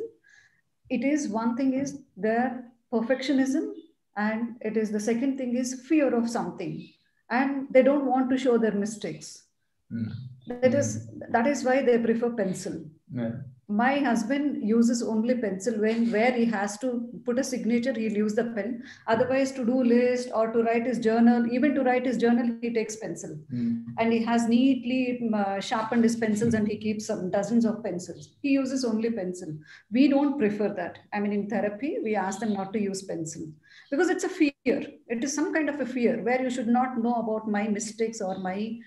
it is one thing is their perfectionism, and it is the second thing is fear of something. And they don't want to show their mistakes. Mm. That is that is why they prefer pencil. Yeah. My husband uses only pencil when where he has to put a signature, he'll use the pen. Otherwise, to do list or to write his journal, even to write his journal, he takes pencil. Mm. And he has neatly uh, sharpened his pencils and he keeps some dozens of pencils. He uses only pencil. We don't prefer that. I mean, in therapy, we ask them not to use pencil because it's a fear. It is some kind of a fear where you should not know about my mistakes or my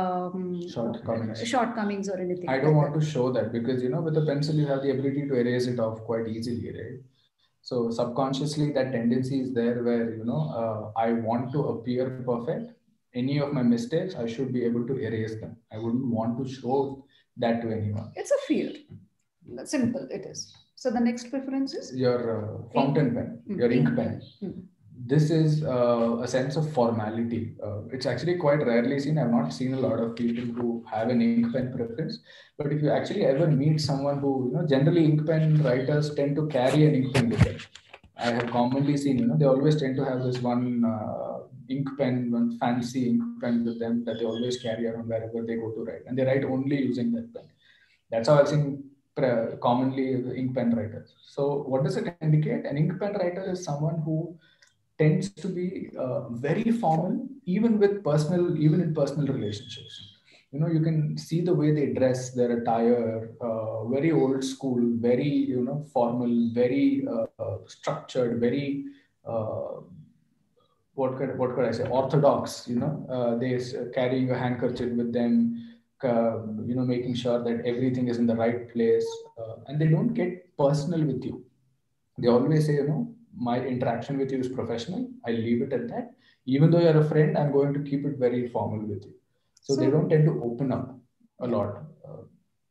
um, shortcomings. shortcomings or anything. I don't like want that. to show that because, you know, with a pencil, you have the ability to erase it off quite easily, right? So subconsciously, that tendency is there where, you know, uh, I want to appear perfect. Any of my mistakes, I should be able to erase them. I wouldn't want to show that to anyone. It's a fear. Simple, it is. So the next preference is? Your uh, fountain ink. pen, mm-hmm. your ink, ink pen. Mm-hmm. This is uh, a sense of formality. Uh, it's actually quite rarely seen. I've not seen a lot of people who have an ink pen preference. But if you actually ever meet someone who, you know, generally ink pen writers tend to carry an ink pen with them. I have commonly seen, you know, they always tend to have this one uh, ink pen, one fancy ink pen with them that they always carry around wherever they go to write. And they write only using that pen. That's how I've seen commonly ink pen writers. So what does it indicate? An ink pen writer is someone who tends to be uh, very formal, even with personal, even in personal relationships. You know, you can see the way they dress, their attire, uh, very old school, very, you know, formal, very uh, structured, very, uh, what could, what could I say, orthodox, you know, uh, they uh, carrying a handkerchief with them, uh, you know, making sure that everything is in the right place. Uh, and they don't get personal with you. They always say, you know, my interaction with you is professional. I leave it at that. Even though you're a friend, I'm going to keep it very formal with you. So, so they don't tend to open up a lot. Uh,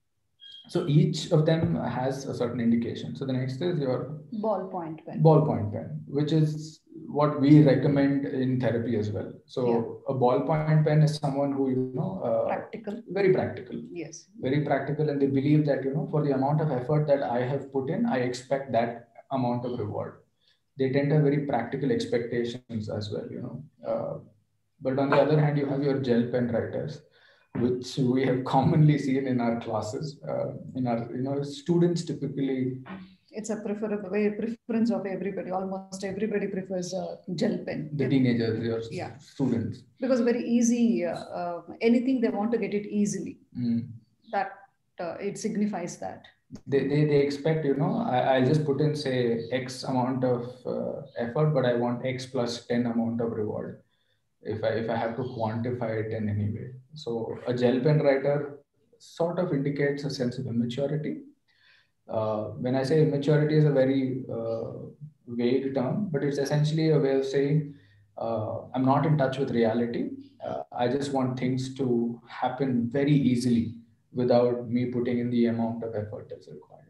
so each of them has a certain indication. So the next is your ballpoint pen. Ballpoint pen, which is what we recommend in therapy as well. So yeah. a ballpoint pen is someone who, you know, uh, practical, very practical. Yes. Very practical. And they believe that, you know, for the amount of effort that I have put in, I expect that amount of reward. They tend to have very practical expectations as well, you know. Uh, but on the other hand, you have your gel pen writers, which we have commonly seen in our classes. Uh, in our, you know, students typically. It's a preferable preference of everybody. Almost everybody prefers a gel pen. The teenagers, your yeah. students. Because very easy, uh, uh, anything they want to get it easily. Mm. That uh, it signifies that. They, they, they expect, you know, I, I just put in, say, X amount of uh, effort, but I want X plus ten amount of reward if I, if I have to quantify it in any way. So a gel pen writer sort of indicates a sense of immaturity. Uh, when I say immaturity is a very uh, vague term, but it's essentially a way of saying, uh, I'm not in touch with reality. Uh, I just want things to happen very easily, without me putting in the amount of effort that's required.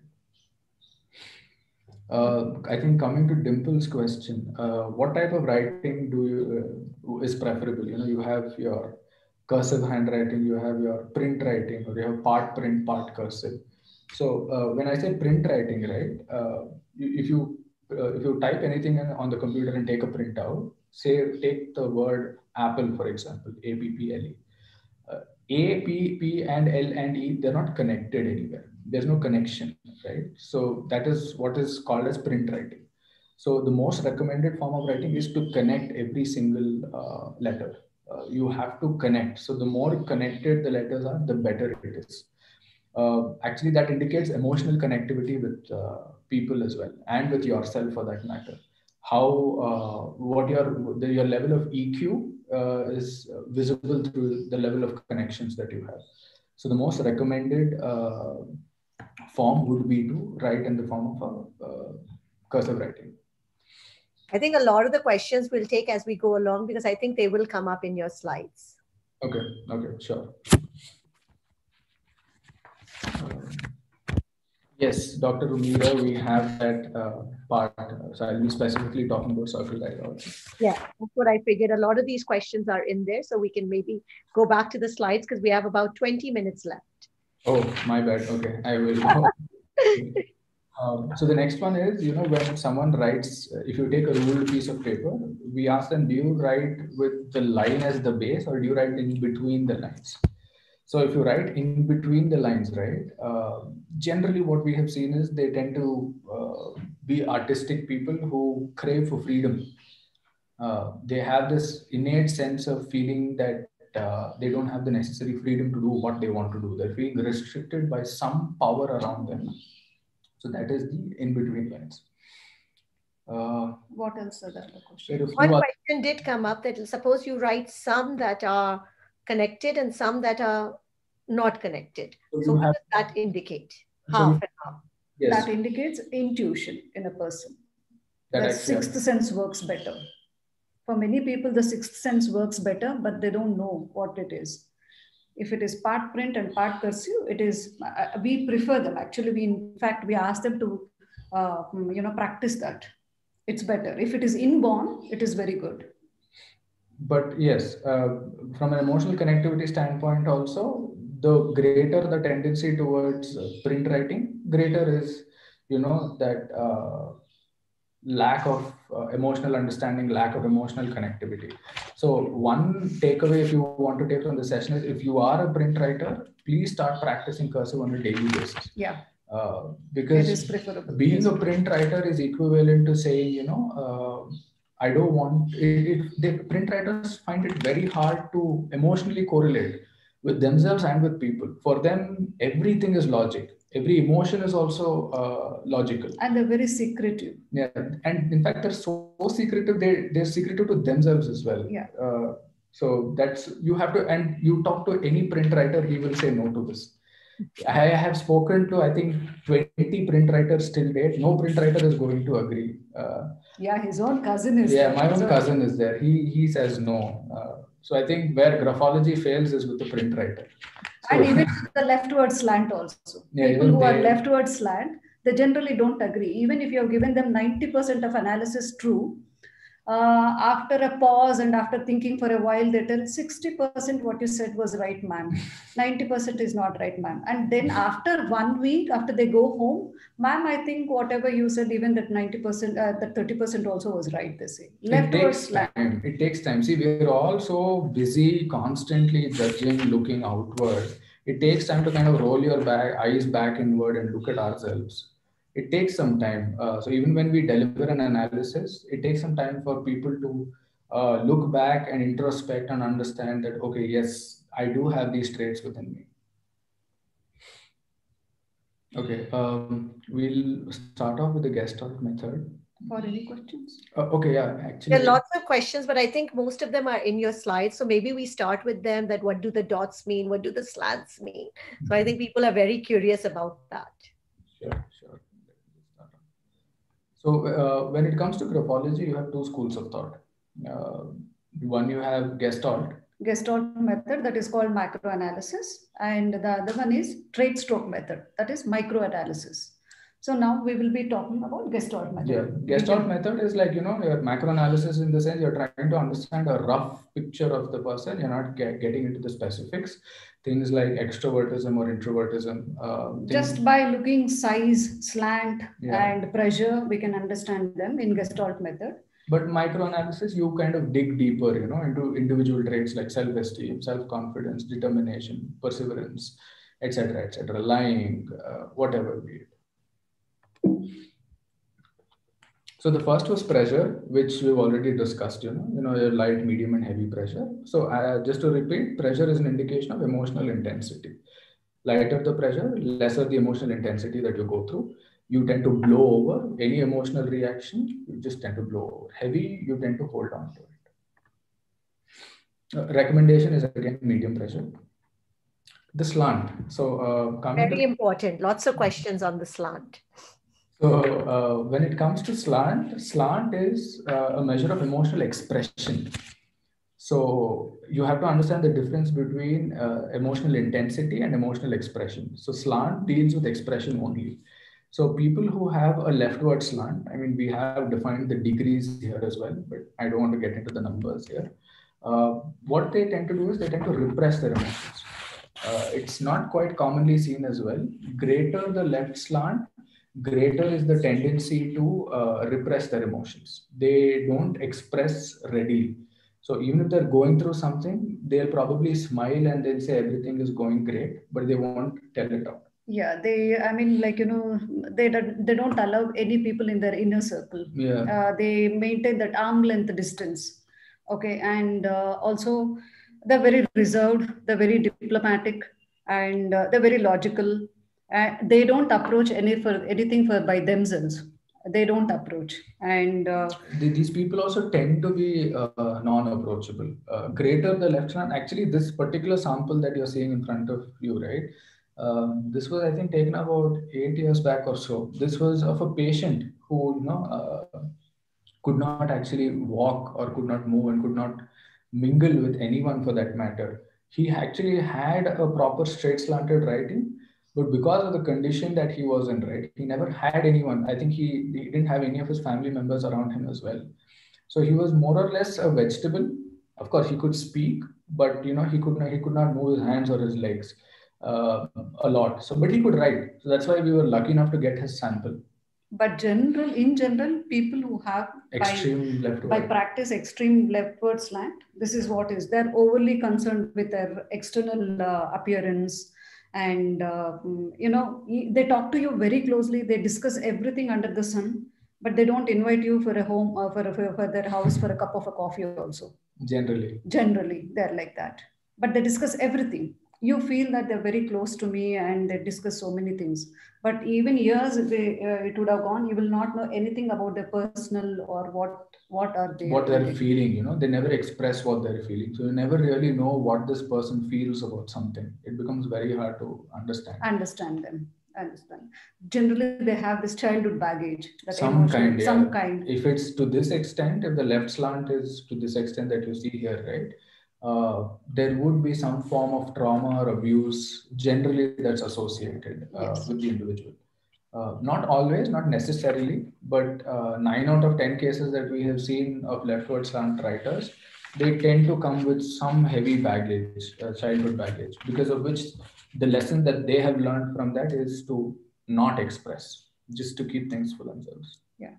Uh, I think coming to Dimple's question, uh, what type of writing do you uh, is preferable? You know, you have your cursive handwriting, you have your print writing, or you have part print, part cursive. So uh, when I say print writing, right, uh, if you uh, if you type anything on the computer and take a printout, say take the word apple, for example, A P P L E. Uh, A, P, P, and L and E, they're not connected anywhere. There's no connection, right? So that is what is called as print writing. So the most recommended form of writing is to connect every single uh, letter. Uh, you have to connect. So the more connected the letters are, the better it is. Uh, actually, that indicates emotional connectivity with uh, people as well, and with yourself for that matter. How uh, what your the, your level of E Q uh, is visible through the level of connections that you have. So the most recommended uh, form would be to write in the form of a uh, cursive writing. I think a lot of the questions we'll take as we go along, because I think they will come up in your slides. Okay, okay, sure. Uh, yes, Doctor Rumira, we have that uh, part. So I'll be specifically talking about circle dialogue. Yeah, that's what I figured. A lot of these questions are in there, so we can maybe go back to the slides because we have about twenty minutes left. Oh, my bad. Okay, I will. um, so the next one is, you know, when someone writes, if you take a ruled piece of paper, we ask them, do you write with the line as the base, or do you write in between the lines? So if you write in between the lines, right, uh, generally what we have seen is they tend to uh, be artistic people who crave for freedom. Uh, they have this innate sense of feeling that uh, they don't have the necessary freedom to do what they want to do. They're feeling restricted by some power around them. So that is the in-between lines. Uh, what else are there? The question? One question did come up that suppose you write some that are connected and some that are not connected. So, so what have, does that indicate? Half so, and half. Yes. That indicates intuition in a person. That the sixth has... sense works better. For many people, the sixth sense works better, but they don't know what it is. If it is part print and part cursive, it is, uh, we prefer them. Actually, we, in fact, we ask them to, uh, you know, practice that. It's better. If it is inborn, it is very good. But yes, uh, from an emotional connectivity standpoint also, the greater the tendency towards uh, print writing, greater is, you know, that uh, lack of uh, emotional understanding, lack of emotional connectivity. So one takeaway if you want to take from the session is, if you are a print writer, please start practicing cursive on a daily basis. Yeah. Uh, because it is preferable. Being a print writer is equivalent to saying, you know, uh, I don't want, it, it, the print writers find it very hard to emotionally correlate with themselves and with people. For them, everything is logic. Every emotion is also uh, logical. And they're very secretive. Yeah. And in fact, they're so, so secretive, they, they're secretive to themselves as well. Yeah. Uh, so that's, you have to, and you talk to any print writer, he will say no to this. I have spoken to, I think, twenty print writers till date. No print writer is going to agree. Uh, yeah, his own cousin is yeah, there. my own cousin is there. He he says no. Uh, so I think where graphology fails is with the print writer. So, and even the leftward slant also. Yeah, people who they, are leftward slant, they generally don't agree. Even if you have given them ninety percent of analysis true, uh, after a pause and after thinking for a while, they tell sixty percent what you said was right, ma'am. ninety percent is not right, ma'am. And then after one week, after they go home, ma'am, I think whatever you said, even that ninety percent, uh, that thirty percent also was right, they say. It takes time. It takes time. See, we're all so busy, constantly judging, looking outward. It takes time to kind of roll your back, eyes back inward and look at ourselves. It takes some time. Uh, so even when we deliver an analysis, it takes some time for people to uh, look back and introspect and understand that, okay, yes, I do have these traits within me. Okay, um, we'll start off with the Gestalt method. For any questions? Uh, okay, yeah, actually. There are lots of questions, but I think most of them are in your slides. So maybe we start with them, that what do the dots mean? What do the slants mean? So I think people are very curious about that. Sure, sure. So uh, when it comes to graphology, you have two schools of thought. Uh, one, you have Gestalt. Gestalt method, that is called macro analysis. And the other one is trait stroke method, that is micro analysis. So now we will be talking about Gestalt method. Yeah, Gestalt method is like, you know, your macro analysis in the sense you're trying to understand a rough picture of the person. You're not get, getting into the specifics. Things like extrovertism or introvertism. Uh, Just by looking size, slant, yeah. and pressure, we can understand them in Gestalt method. But microanalysis, you kind of dig deeper, you know, into individual traits like self-esteem, self-confidence, determination, perseverance, et cetera, et cetera, lying, uh, whatever be it. So the first was pressure, which we've already discussed, you know, you know, your light, medium, and heavy pressure. So uh, just to repeat, pressure is an indication of emotional intensity. Lighter the pressure, lesser the emotional intensity that you go through. You tend to blow over any emotional reaction. You just tend to blow over. Heavy, you tend to hold on to it. Uh, recommendation is again medium pressure. The slant. So uh, coming very to, important. Lots of questions on the slant. So uh, when it comes to slant, slant is uh, a measure of emotional expression. So you have to understand the difference between uh, emotional intensity and emotional expression. So slant deals with expression only. So people who have a leftward slant, I mean, we have defined the degrees here as well, but I don't want to get into the numbers here. Uh, what they tend to do is they tend to repress their emotions. Uh, it's not quite commonly seen as well. Greater the left slant, greater is the tendency to uh, repress their emotions. They don't express readily. So even if they're going through something, they'll probably smile and they'll say everything is going great, but they won't tell it out. Yeah, they, I mean, like, you know, they don't, they don't allow any people in their inner circle. Yeah. Uh, they maintain that arm length distance. Okay. And uh, also they're very reserved, they're very diplomatic, and uh, they're very logical. Uh, they don't approach any for anything for by themselves. They don't approach. And uh, these people also tend to be uh, non-approachable. Uh, greater the left hand, actually this particular sample that you're seeing in front of you, right? Um, this was, I think, taken about eight years back or so. This was of a patient who, you know, uh, could not actually walk or could not move and could not mingle with anyone for that matter. He actually had a proper straight slanted writing, but because of the condition that he was in, right, he never had anyone. I think he, he didn't have any of his family members around him as well. So he was more or less a vegetable. Of course, he could speak, but you know, he could not, he could not move his hands or his legs uh, a lot. So, but he could write. So that's why we were lucky enough to get his sample. But general, in general, people who have extreme by, left by practice extreme leftward slant, this is what is. They're overly concerned with their external uh, appearance. And, uh, you know, they talk to you very closely. They discuss everything under the sun, but they don't invite you for a home, uh, for, a, for their house for a cup of a coffee also. Generally. Generally, they're like that. But they discuss everything. You feel that they're very close to me and they discuss so many things. But even years they, uh, it would have gone, you will not know anything about their personal or what what are they. What they're feeling, you know, they never express what they're feeling. So you never really know what this person feels about something. It becomes very hard to understand. Understand them. Understand. Generally, they have this childhood baggage. That some emotion, kind, yeah. Some kind. If it's to this extent, if the left slant is to this extent that you see here, right? Uh, there would be some form of trauma or abuse generally that's associated uh, yes. with the individual. Uh, not always, not necessarily, but uh, nine out of ten cases that we have seen of leftward slant writers, they tend to come with some heavy baggage, uh, childhood baggage, because of which the lesson that they have learned from that is to not express, just to keep things for themselves. Yeah.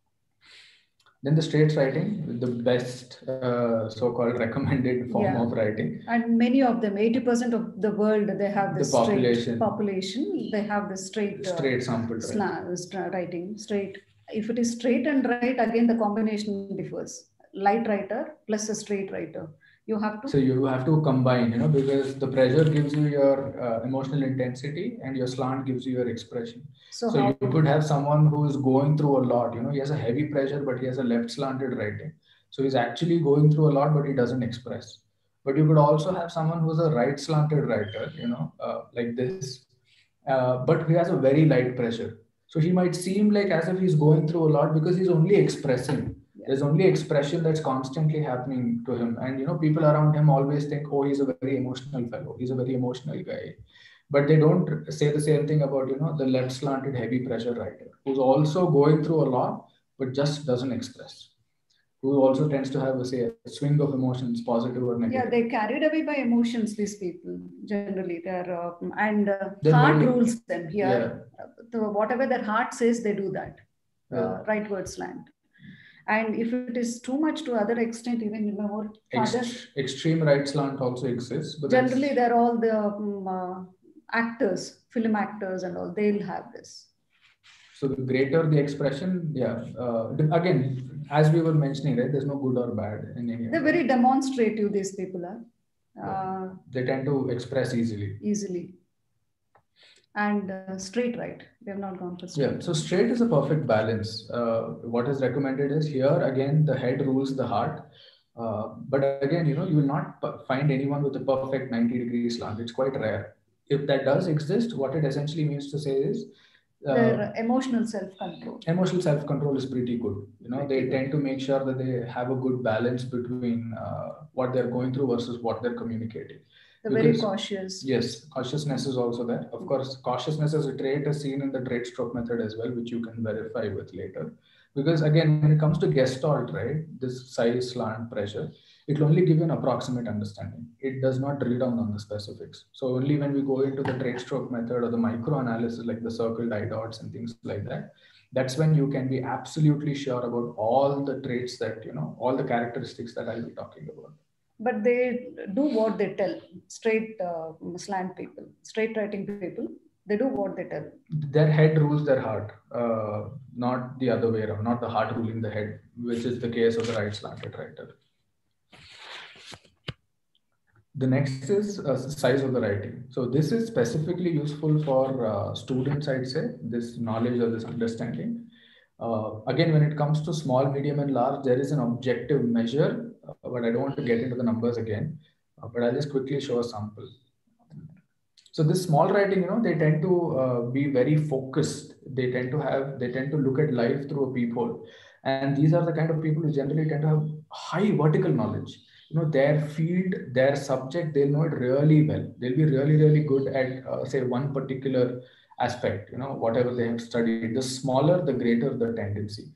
Then the straight writing, the best uh, so-called recommended form yeah. of writing. And many of them, eighty percent of the world, they have this the population. straight population. They have the straight, straight uh, sample right. writing. Straight. If it is straight and right, again, the combination differs. Light writer plus a straight writer. You have to. So you have to combine, you know, because the pressure gives you your uh, emotional intensity and your slant gives you your expression. So, so you could have someone who is going through a lot, you know, he has a heavy pressure, but he has a left slanted writing. So he's actually going through a lot, but he doesn't express. But you could also have someone who's a right slanted writer, you know, uh, like this, uh, but he has a very light pressure. So he might seem like as if he's going through a lot because he's only expressing. There's only expression that's constantly happening to him. And, you know, people around him always think, oh, he's a very emotional fellow. He's a very emotional guy. But they don't say the same thing about, you know, the left slanted heavy pressure writer, who's also going through a lot, but just doesn't express, who also tends to have, a, say, a swing of emotions, positive or negative. Yeah, they're carried away by emotions, these people, generally. They're, uh, and uh, They're heart very, rules them here. Yeah. So whatever their heart says, they do that. Yeah. Uh, rightward slant. And if it is too much to other extent, even in more Ext extreme right slant also exists. But generally, they're all the um, uh, actors, film actors and all, they'll have this. So the greater the expression, yeah. Uh, again, as we were mentioning, right, there's no good or bad in any. They're very demonstrative, these people are. Uh, they tend to express easily. Easily. And uh, straight right. We have not gone for straight. Yeah, so straight is a perfect balance. Uh, what is recommended is here, again, the head rules the heart. Uh, but again, you know, you will not find anyone with a perfect ninety degree slant. It's quite rare. If that does exist, what it essentially means to say is, Uh, their emotional self-control. Emotional self-control is pretty good. You know, pretty they good. tend to make sure that they have a good balance between uh, what they're going through versus what they're communicating. They're because, very cautious. Yes, cautiousness is also there. Of course, cautiousness as a trait is seen in the trait stroke method as well, which you can verify with later. Because again, when it comes to Gestalt, right, this size, slant, pressure, it will only give you an approximate understanding. It does not drill down on the specifics. So only when we go into the trait stroke method or the micro analysis, like the circled eye dots and things like that, that's when you can be absolutely sure about all the traits that, you know, all the characteristics that I'll be talking about. But they do what they tell. Straight uh, slant people, straight writing people, they do what they tell. Their head rules their heart, uh, not the other way around, not the heart ruling the head, which is the case of the right slanted writer. The next is uh, size of the writing. So this is specifically useful for uh, students, I'd say, this knowledge or this understanding. Uh, again, when it comes to small, medium, and large, there is an objective measure, uh, but I don't want to get into the numbers again, uh, but I'll just quickly show a sample. So this small writing, you know, they tend to uh, be very focused. They tend to have, they tend to look at life through a peephole. And these are the kind of people who generally tend to have high vertical knowledge. You know, their field, their subject, they'll know it really well. They'll be really, really good at, uh, say, one particular aspect, you know, whatever they have studied. The smaller, the greater the tendency.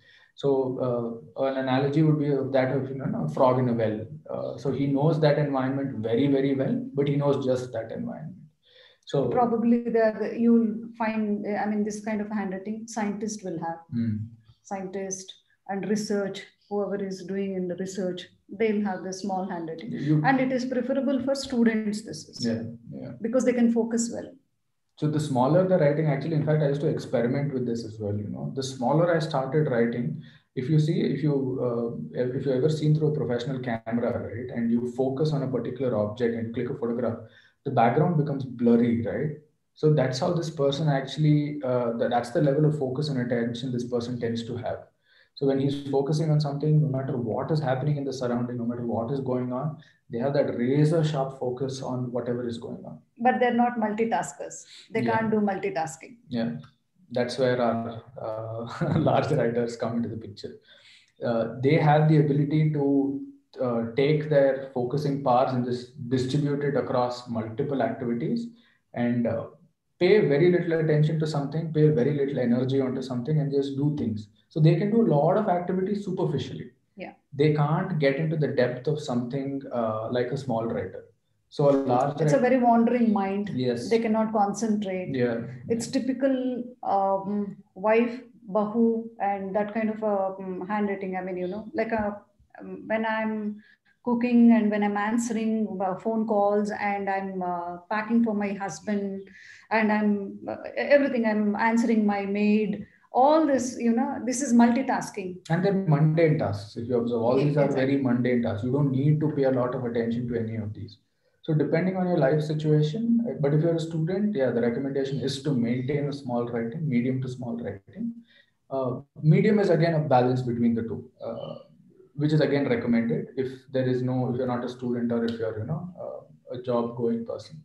So uh, an analogy would be of that of, you know, a frog in a well. Uh, so he knows that environment very, very well, but he knows just that environment. So probably the, you'll find, I mean, this kind of handwriting, scientist will have. Mm. Scientist and research, whoever is doing in the research, they'll have the small handwriting. You, and it is preferable for students, this is. Yeah, yeah. Because they can focus well. So the smaller the writing, actually, in fact, I used to experiment with this as well, you know. The smaller I started writing, if you see, if you, uh, if you ever seen through a professional camera, right, and you focus on a particular object and click a photograph, the background becomes blurry, right? So that's how this person actually, uh, that's the level of focus and attention this person tends to have. So when he's focusing on something, no matter what is happening in the surrounding, no matter what is going on, they have that razor sharp focus on whatever is going on. But they're not multitaskers. They yeah. can't do multitasking. Yeah, that's where our uh, large writers come into the picture. Uh, they have the ability to uh, take their focusing powers and just distribute it across multiple activities and uh, pay very little attention to something, pay very little energy onto something and just do things. So they can do a lot of activities superficially. Yeah. They can't get into the depth of something uh, like a small writer. So a large It's writer, a very wandering mind. Yes. They cannot concentrate. Yeah. It's typical um, wife, bahu, and that kind of a um, handwriting. I mean, you know, like a, um, when I'm cooking and when I'm answering uh, phone calls and I'm uh, packing for my husband and I'm uh, everything, I'm answering my maid. All this, you know, this is multitasking. And they're mundane tasks. If you observe, all yeah, these are exactly. very mundane tasks. You don't need to pay a lot of attention to any of these. So depending on your life situation, but if you're a student, yeah, the recommendation is to maintain a small writing, medium to small writing. Uh, medium is again a balance between the two, uh, which is again recommended if there is no, if you're not a student or if you're, you know, uh, a job going person.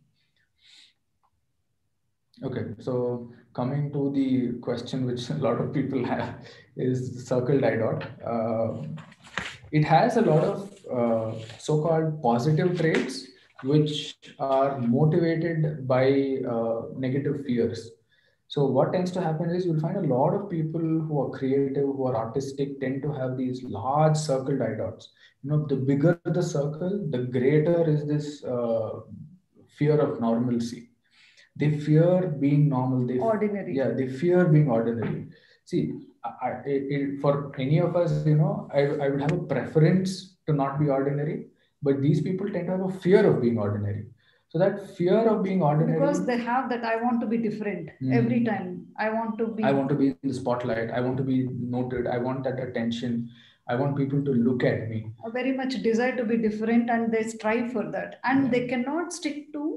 Okay, so coming to the question which a lot of people have is circled eye dot. Uh, it has a lot of uh, so-called positive traits which are motivated by uh, negative fears. So what tends to happen is you'll find a lot of people who are creative, who are artistic, tend to have these large circled eye dots. You know, the bigger the circle, the greater is this uh, fear of normalcy. They fear being normal. They ordinary. Yeah, they fear being ordinary. See, I, it, it, for any of us, you know, I, I would have a preference to not be ordinary, but these people tend to have a fear of being ordinary. So that fear of being ordinary, because they have that I want to be different mm. every time. I want to be. I want to be in the spotlight. I want to be noted. I want that attention. I want people to look at me. A very much desire to be different, and they strive for that. And yeah. they cannot stick to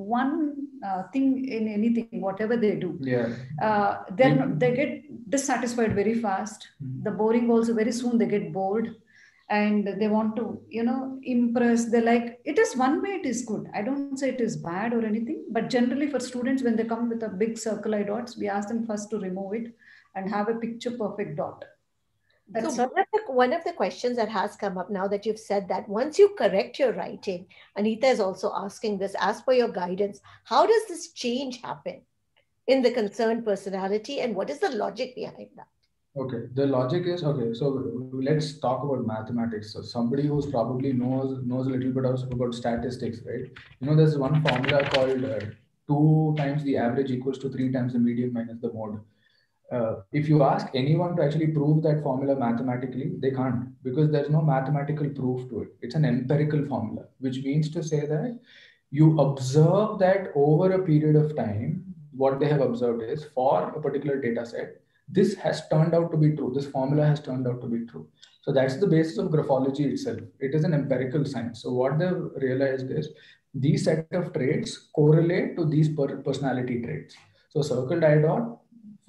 one uh, thing in anything, whatever they do. Yeah. Uh, then they get dissatisfied very fast. Mm. The boring also very soon they get bored. And they want to, you know, impress. They like, it is one way it is good. I don't say it is bad or anything, but generally for students, when they come with a big circle eye dots, we ask them first to remove it and have a picture perfect dot. That's so one of, the, one of the questions that has come up now that you've said that, once you correct your writing, Anita is also asking this, as per your guidance, how does this change happen in the concerned personality, and what is the logic behind that? Okay, the logic is, okay, so let's talk about mathematics. So somebody who's probably knows knows a little bit about statistics, right? You know, there's one formula called uh, two times the average equals to three times the median minus the mode. Uh, if you ask anyone to actually prove that formula mathematically, they can't, because there's no mathematical proof to it. It's an empirical formula, which means to say that you observe that over a period of time, what they have observed is, for a particular data set, this has turned out to be true. This formula has turned out to be true. So that's the basis of graphology itself. It is an empirical science. So what they've realized is these set of traits correlate to these per personality traits. So circled eye dot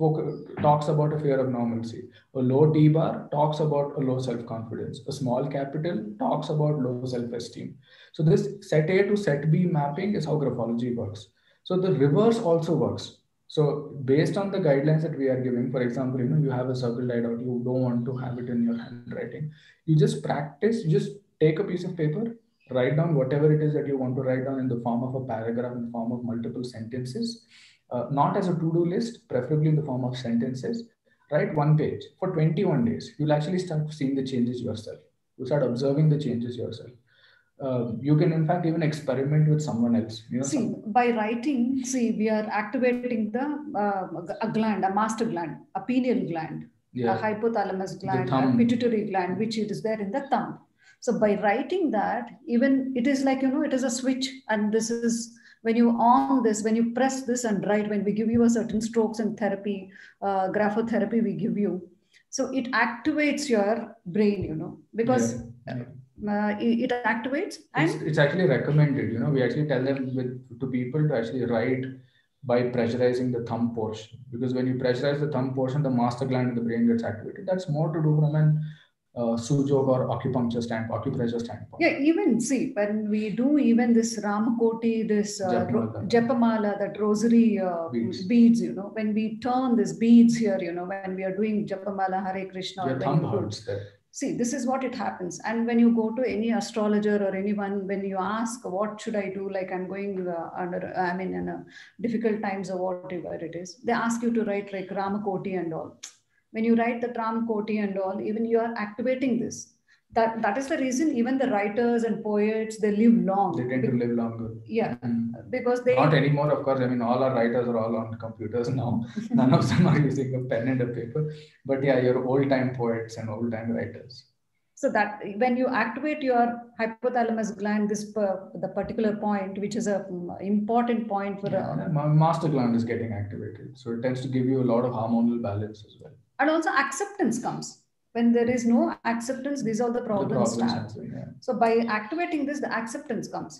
talks about a fear of normalcy. A low T bar talks about a low self-confidence. A small capital talks about low self-esteem. So this set A to set B mapping is how graphology works. So the reverse also works. So based on the guidelines that we are giving, for example, you know, you have a circled eye dot, you don't want to have it in your handwriting. You just practice, you just take a piece of paper, write down whatever it is that you want to write down in the form of a paragraph, in the form of multiple sentences, uh, not as a to-do list, preferably in the form of sentences. Write one page for twenty-one days. You'll actually start seeing the changes yourself. You start observing the changes yourself. Uh, you can in fact even experiment with someone else. You know, see, some... by writing, see, we are activating the uh, a gland, a master gland, a pineal gland, yeah. a hypothalamus gland, a pituitary gland, which it is there in the thumb. So by writing that, even it is like, you know, it is a switch, and this is when you on this, when you press this and write, when we give you a certain strokes and therapy, uh, graphotherapy we give you. So it activates your brain, you know, because yeah. Yeah. Uh, it, it activates and it's, it's actually recommended, you know, we actually tell them with to people to actually write by pressurizing the thumb portion, because when you pressurize the thumb portion, the master gland in the brain gets activated. That's more to do from an uh, sujok or acupuncture standpoint, acupressure standpoint. Yeah, even see, when we do even this Ramakoti, this uh, Japamala. Japamala, that rosary uh, beads. beads, you know, when we turn these beads here, you know, when we are doing Japamala, Hare Krishna, your thumb hurts there. See, this is what it happens. And when you go to any astrologer or anyone, when you ask, what should I do? Like I'm going uh, under, I mean, in a difficult times or whatever it is, they ask you to write like Ramakoti and all. When you write the Ramakoti and all, even you are activating this. That, that is the reason even the writers and poets, they live long. They tend to live longer. Yeah, mm. because they... Not anymore, of course. I mean, all our writers are all on computers now. None of them are using a pen and a paper. But yeah, you're old-time poets and old-time writers. So that when you activate your hypothalamus gland, this per, the particular point, which is a um, important point for... Yeah, a, master gland is getting activated. So it tends to give you a lot of hormonal balance as well. And also acceptance comes. When there is no acceptance, these are the problems, the problems start. Yeah. So by activating this, the acceptance comes.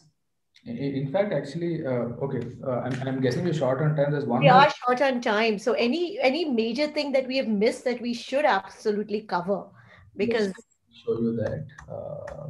In fact, actually, uh, okay, uh, I'm, I'm guessing we're short on time. There's one. We more. are short on time. So any any major thing that we have missed that we should absolutely cover, because yes. Show you that. Uh,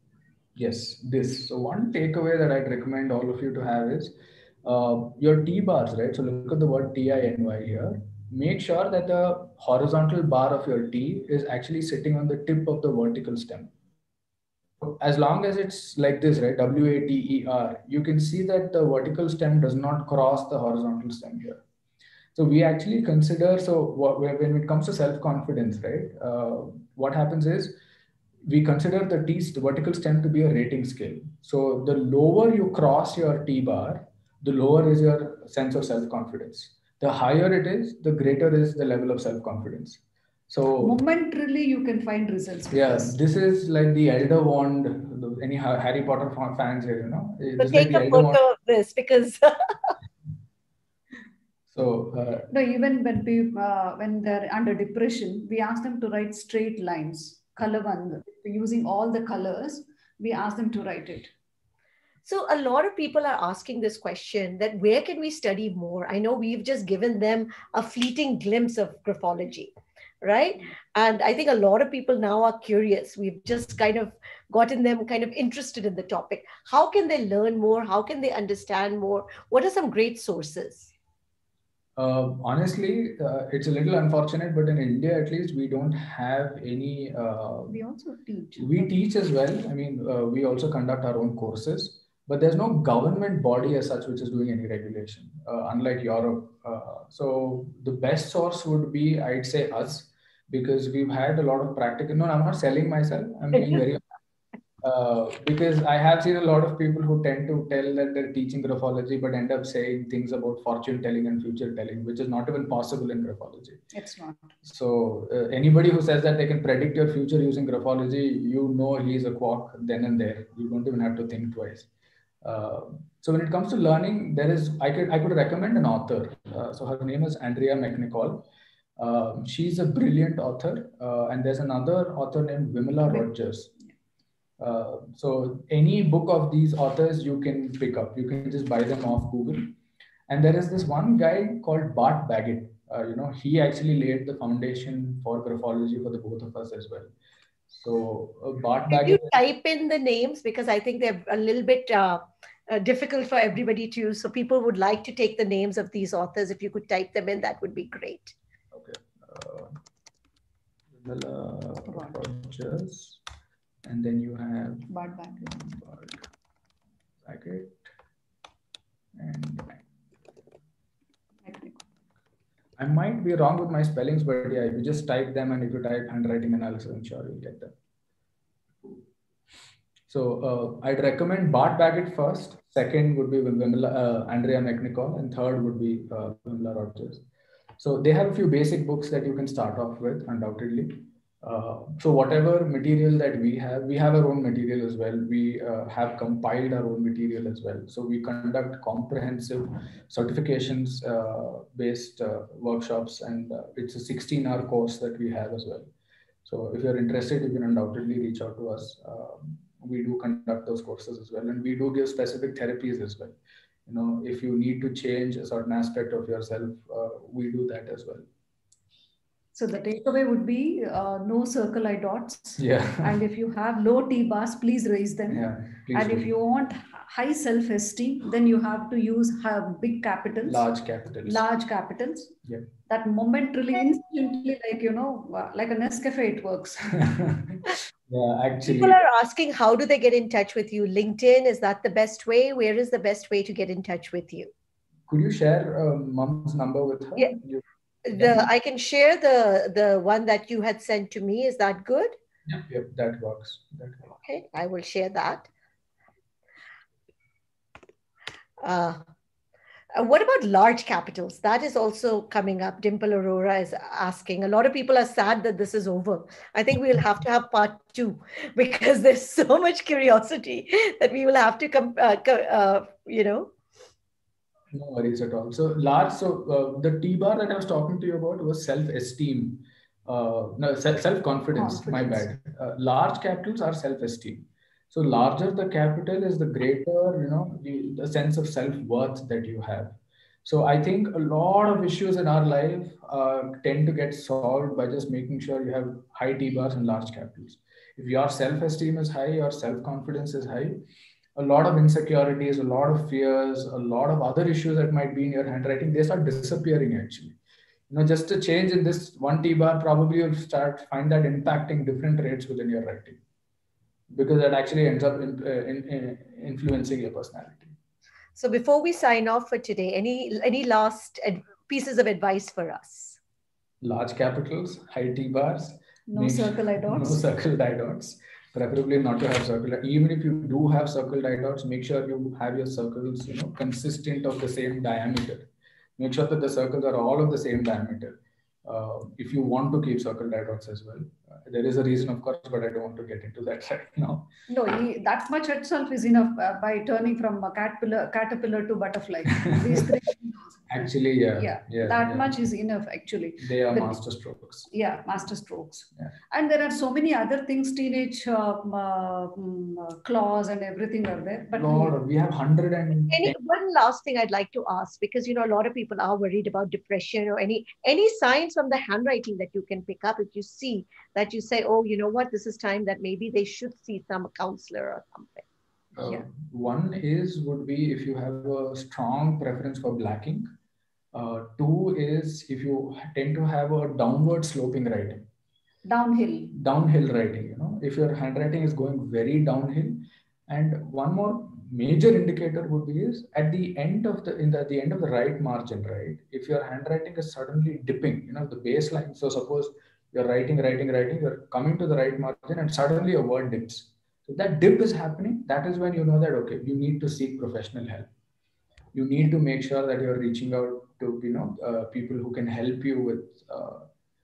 yes, this. So one takeaway that I'd recommend all of you to have is uh, your T bars, right? So look at the word T I N Y here. Make sure that the horizontal bar of your T is actually sitting on the tip of the vertical stem. as long as it's like this, right? W A T E R, you can see that the vertical stem does not cross the horizontal stem here. So we actually consider, so what, when it comes to self-confidence, right? Uh, what happens is we consider the T the vertical stem to be a rating scale. So the lower you cross your T bar, the lower is your sense of self-confidence. The higher it is, the greater is the level of self-confidence. So momentarily you can find results. Yeah, this. this is like the Elder Wand. Any Harry Potter fans here, you know? So take like a photo wand. Of this because. So uh, no, even when people uh, when they're under depression, we ask them to write straight lines, color one, using all the colors. We ask them to write it. So a lot of people are asking this question that where can we study more? I know we've just given them a fleeting glimpse of graphology, right? And I think a lot of people now are curious. We've just kind of gotten them kind of interested in the topic. How can they learn more? How can they understand more? What are some great sources? Uh, honestly, uh, it's a little unfortunate, but in India, at least, we don't have any. Uh, we also teach. We teach as well. I mean, uh, we also conduct our own courses, but there's no government body as such which is doing any regulation, uh, unlike Europe. Uh, so the best source would be, I'd say, us, because we've had a lot of practical. No, I'm not selling myself. I'm being very. Uh, because I have seen a lot of people who tend to tell that they're teaching graphology, but end up saying things about fortune telling and future telling, which is not even possible in graphology. It's not. So uh, anybody who says that they can predict your future using graphology, you know he's a quack then and there. You don't even have to think twice. Uh, so when it comes to learning, there is I could I could recommend an author. Uh, so her name is Andrea McNichol. Uh, she's a brilliant author, uh, and there's another author named Vimala Rogers. Uh, so any book of these authors you can pick up. You can just buy them off Google. And there is this one guy called Bart Baggett. Uh, you know, he actually laid the foundation for graphology for the both of us as well. So uh, Bart Can Baggett. You type in the names because I think they're a little bit uh, uh, difficult for everybody to use. So people would like to take the names of these authors. If you could type them in, that would be great. Okay. Uh, Vimala Rogers. And then you have Bart Baggett. Bart Baggett. And I might be wrong with my spellings, but yeah, if you just type them and if you type handwriting analysis, I'm sure you'll get them. So uh, I'd recommend Bart Baggett first. Second would be Vimala, uh, Andrea McNichol, and third would be uh, Vimala Rogers. So they have a few basic books that you can start off with, undoubtedly. Uh, so whatever material that we have, we have our own material as well. We uh, have compiled our own material as well. So we conduct comprehensive certifications uh, based uh, workshops, and uh, it's a sixteen hour course that we have as well. So if you're interested, you can undoubtedly reach out to us. Um, we do conduct those courses as well. And we do give specific therapies as well. You know, if you need to change a certain aspect of yourself, uh, we do that as well. So the takeaway would be uh, no circle eye dots. Yeah. And if you have low T-bars, please raise them. Yeah, please and do. if you want high self-esteem, then you have to use have big capitals. Large capitals. Large capitals. Yeah. That momentarily, instantly, like, you know, like a Nescafe, it works. Yeah, actually. People are asking, how do they get in touch with you? LinkedIn, is that the best way? Where is the best way to get in touch with you? Could you share uh, mom's number with her? Yeah. You, the I can share the the one that you had sent to me. Is that good? Yep, yep, that works. That works. Okay, I will share that. Uh, what about large capitals? That is also coming up. Dimple Aurora is asking. A lot of people are sad that this is over. I think we'll have to have part two because there's so much curiosity that we will have to come, uh, uh, you know. No worries at all. So large, so uh, the T-bar that I was talking to you about was self-esteem. Uh, no, self-confidence, my bad. Uh, large capitals are self-esteem. So larger the capital is the greater, you know, the, the sense of self-worth that you have. So I think a lot of issues in our life uh, tend to get solved by just making sure you have high T-bars and large capitals. If your self-esteem is high, your self-confidence is high, a lot of insecurities, a lot of fears, a lot of other issues that might be in your handwriting, they start disappearing actually. You know, just a change in this one T-bar, probably you'll start find that impacting different rates within your writing. because that actually ends up in, uh, in, in influencing your personality. So before we sign off for today, any any last ad- pieces of advice for us? Large capitals, high T bars, no circle I dots. No circle die dots. Preferably not to have circle. Even if you do have circle die dots, make sure you have your circles, you know, consistent of the same diameter. Make sure that the circles are all of the same diameter. Uh, if you want to keep circle die dots as well, uh, there is a reason, of course, but I don't want to get into that right now. No, he, that much itself is enough uh, by turning from a caterpillar, caterpillar to butterfly. These three. Actually, yeah, yeah, yeah that yeah. much is enough. Actually, they are the, master strokes. Yeah, master strokes. Yeah. And there are so many other things. Teenage uh, uh, claws and everything are there. But Lord, we, we have hundred and. Any one last thing I'd like to ask, because you know a lot of people are worried about depression or any any signs from the handwriting that you can pick up. If you see that, you say, oh, you know what, this is time that maybe they should see some counselor or something. Uh, yeah. One is would be if you have a strong preference for black ink. Uh, two is if you tend to have a downward sloping writing. Downhill. Downhill writing, you know, if your handwriting is going very downhill. And one more major indicator would be is at the end of the, in the, at the end of the right margin, right? If your handwriting is suddenly dipping, you know, the baseline. So suppose you're writing, writing, writing, you're coming to the right margin and suddenly a word dips. So that dip is happening. That is when you know that, okay, you need to seek professional help. You need to make sure that you're reaching out to, you know, uh, people who can help you with uh,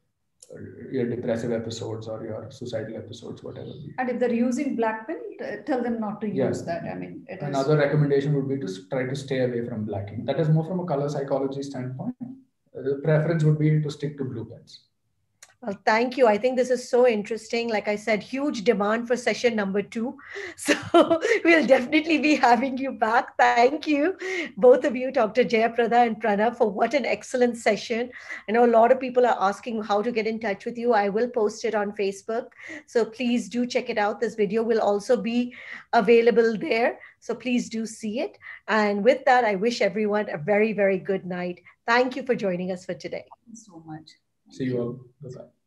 your depressive episodes or your suicidal episodes, whatever. And if they're using black pen, tell them not to use yeah. that. I mean, it another is... recommendation would be to try to stay away from black ink. That is more from a color psychology standpoint. The preference would be to stick to blue pens. Well, thank you. I think this is so interesting. Like I said, huge demand for session number two. So we'll definitely be having you back. Thank you, both of you, Doctor Jayaprada and Pranav, for what an excellent session. I know a lot of people are asking how to get in touch with you. I will post it on Facebook. So please do check it out. This video will also be available there. So please do see it. And with that, I wish everyone a very, very good night. Thank you for joining us for today. Thank you so much. See you all. Bye-bye.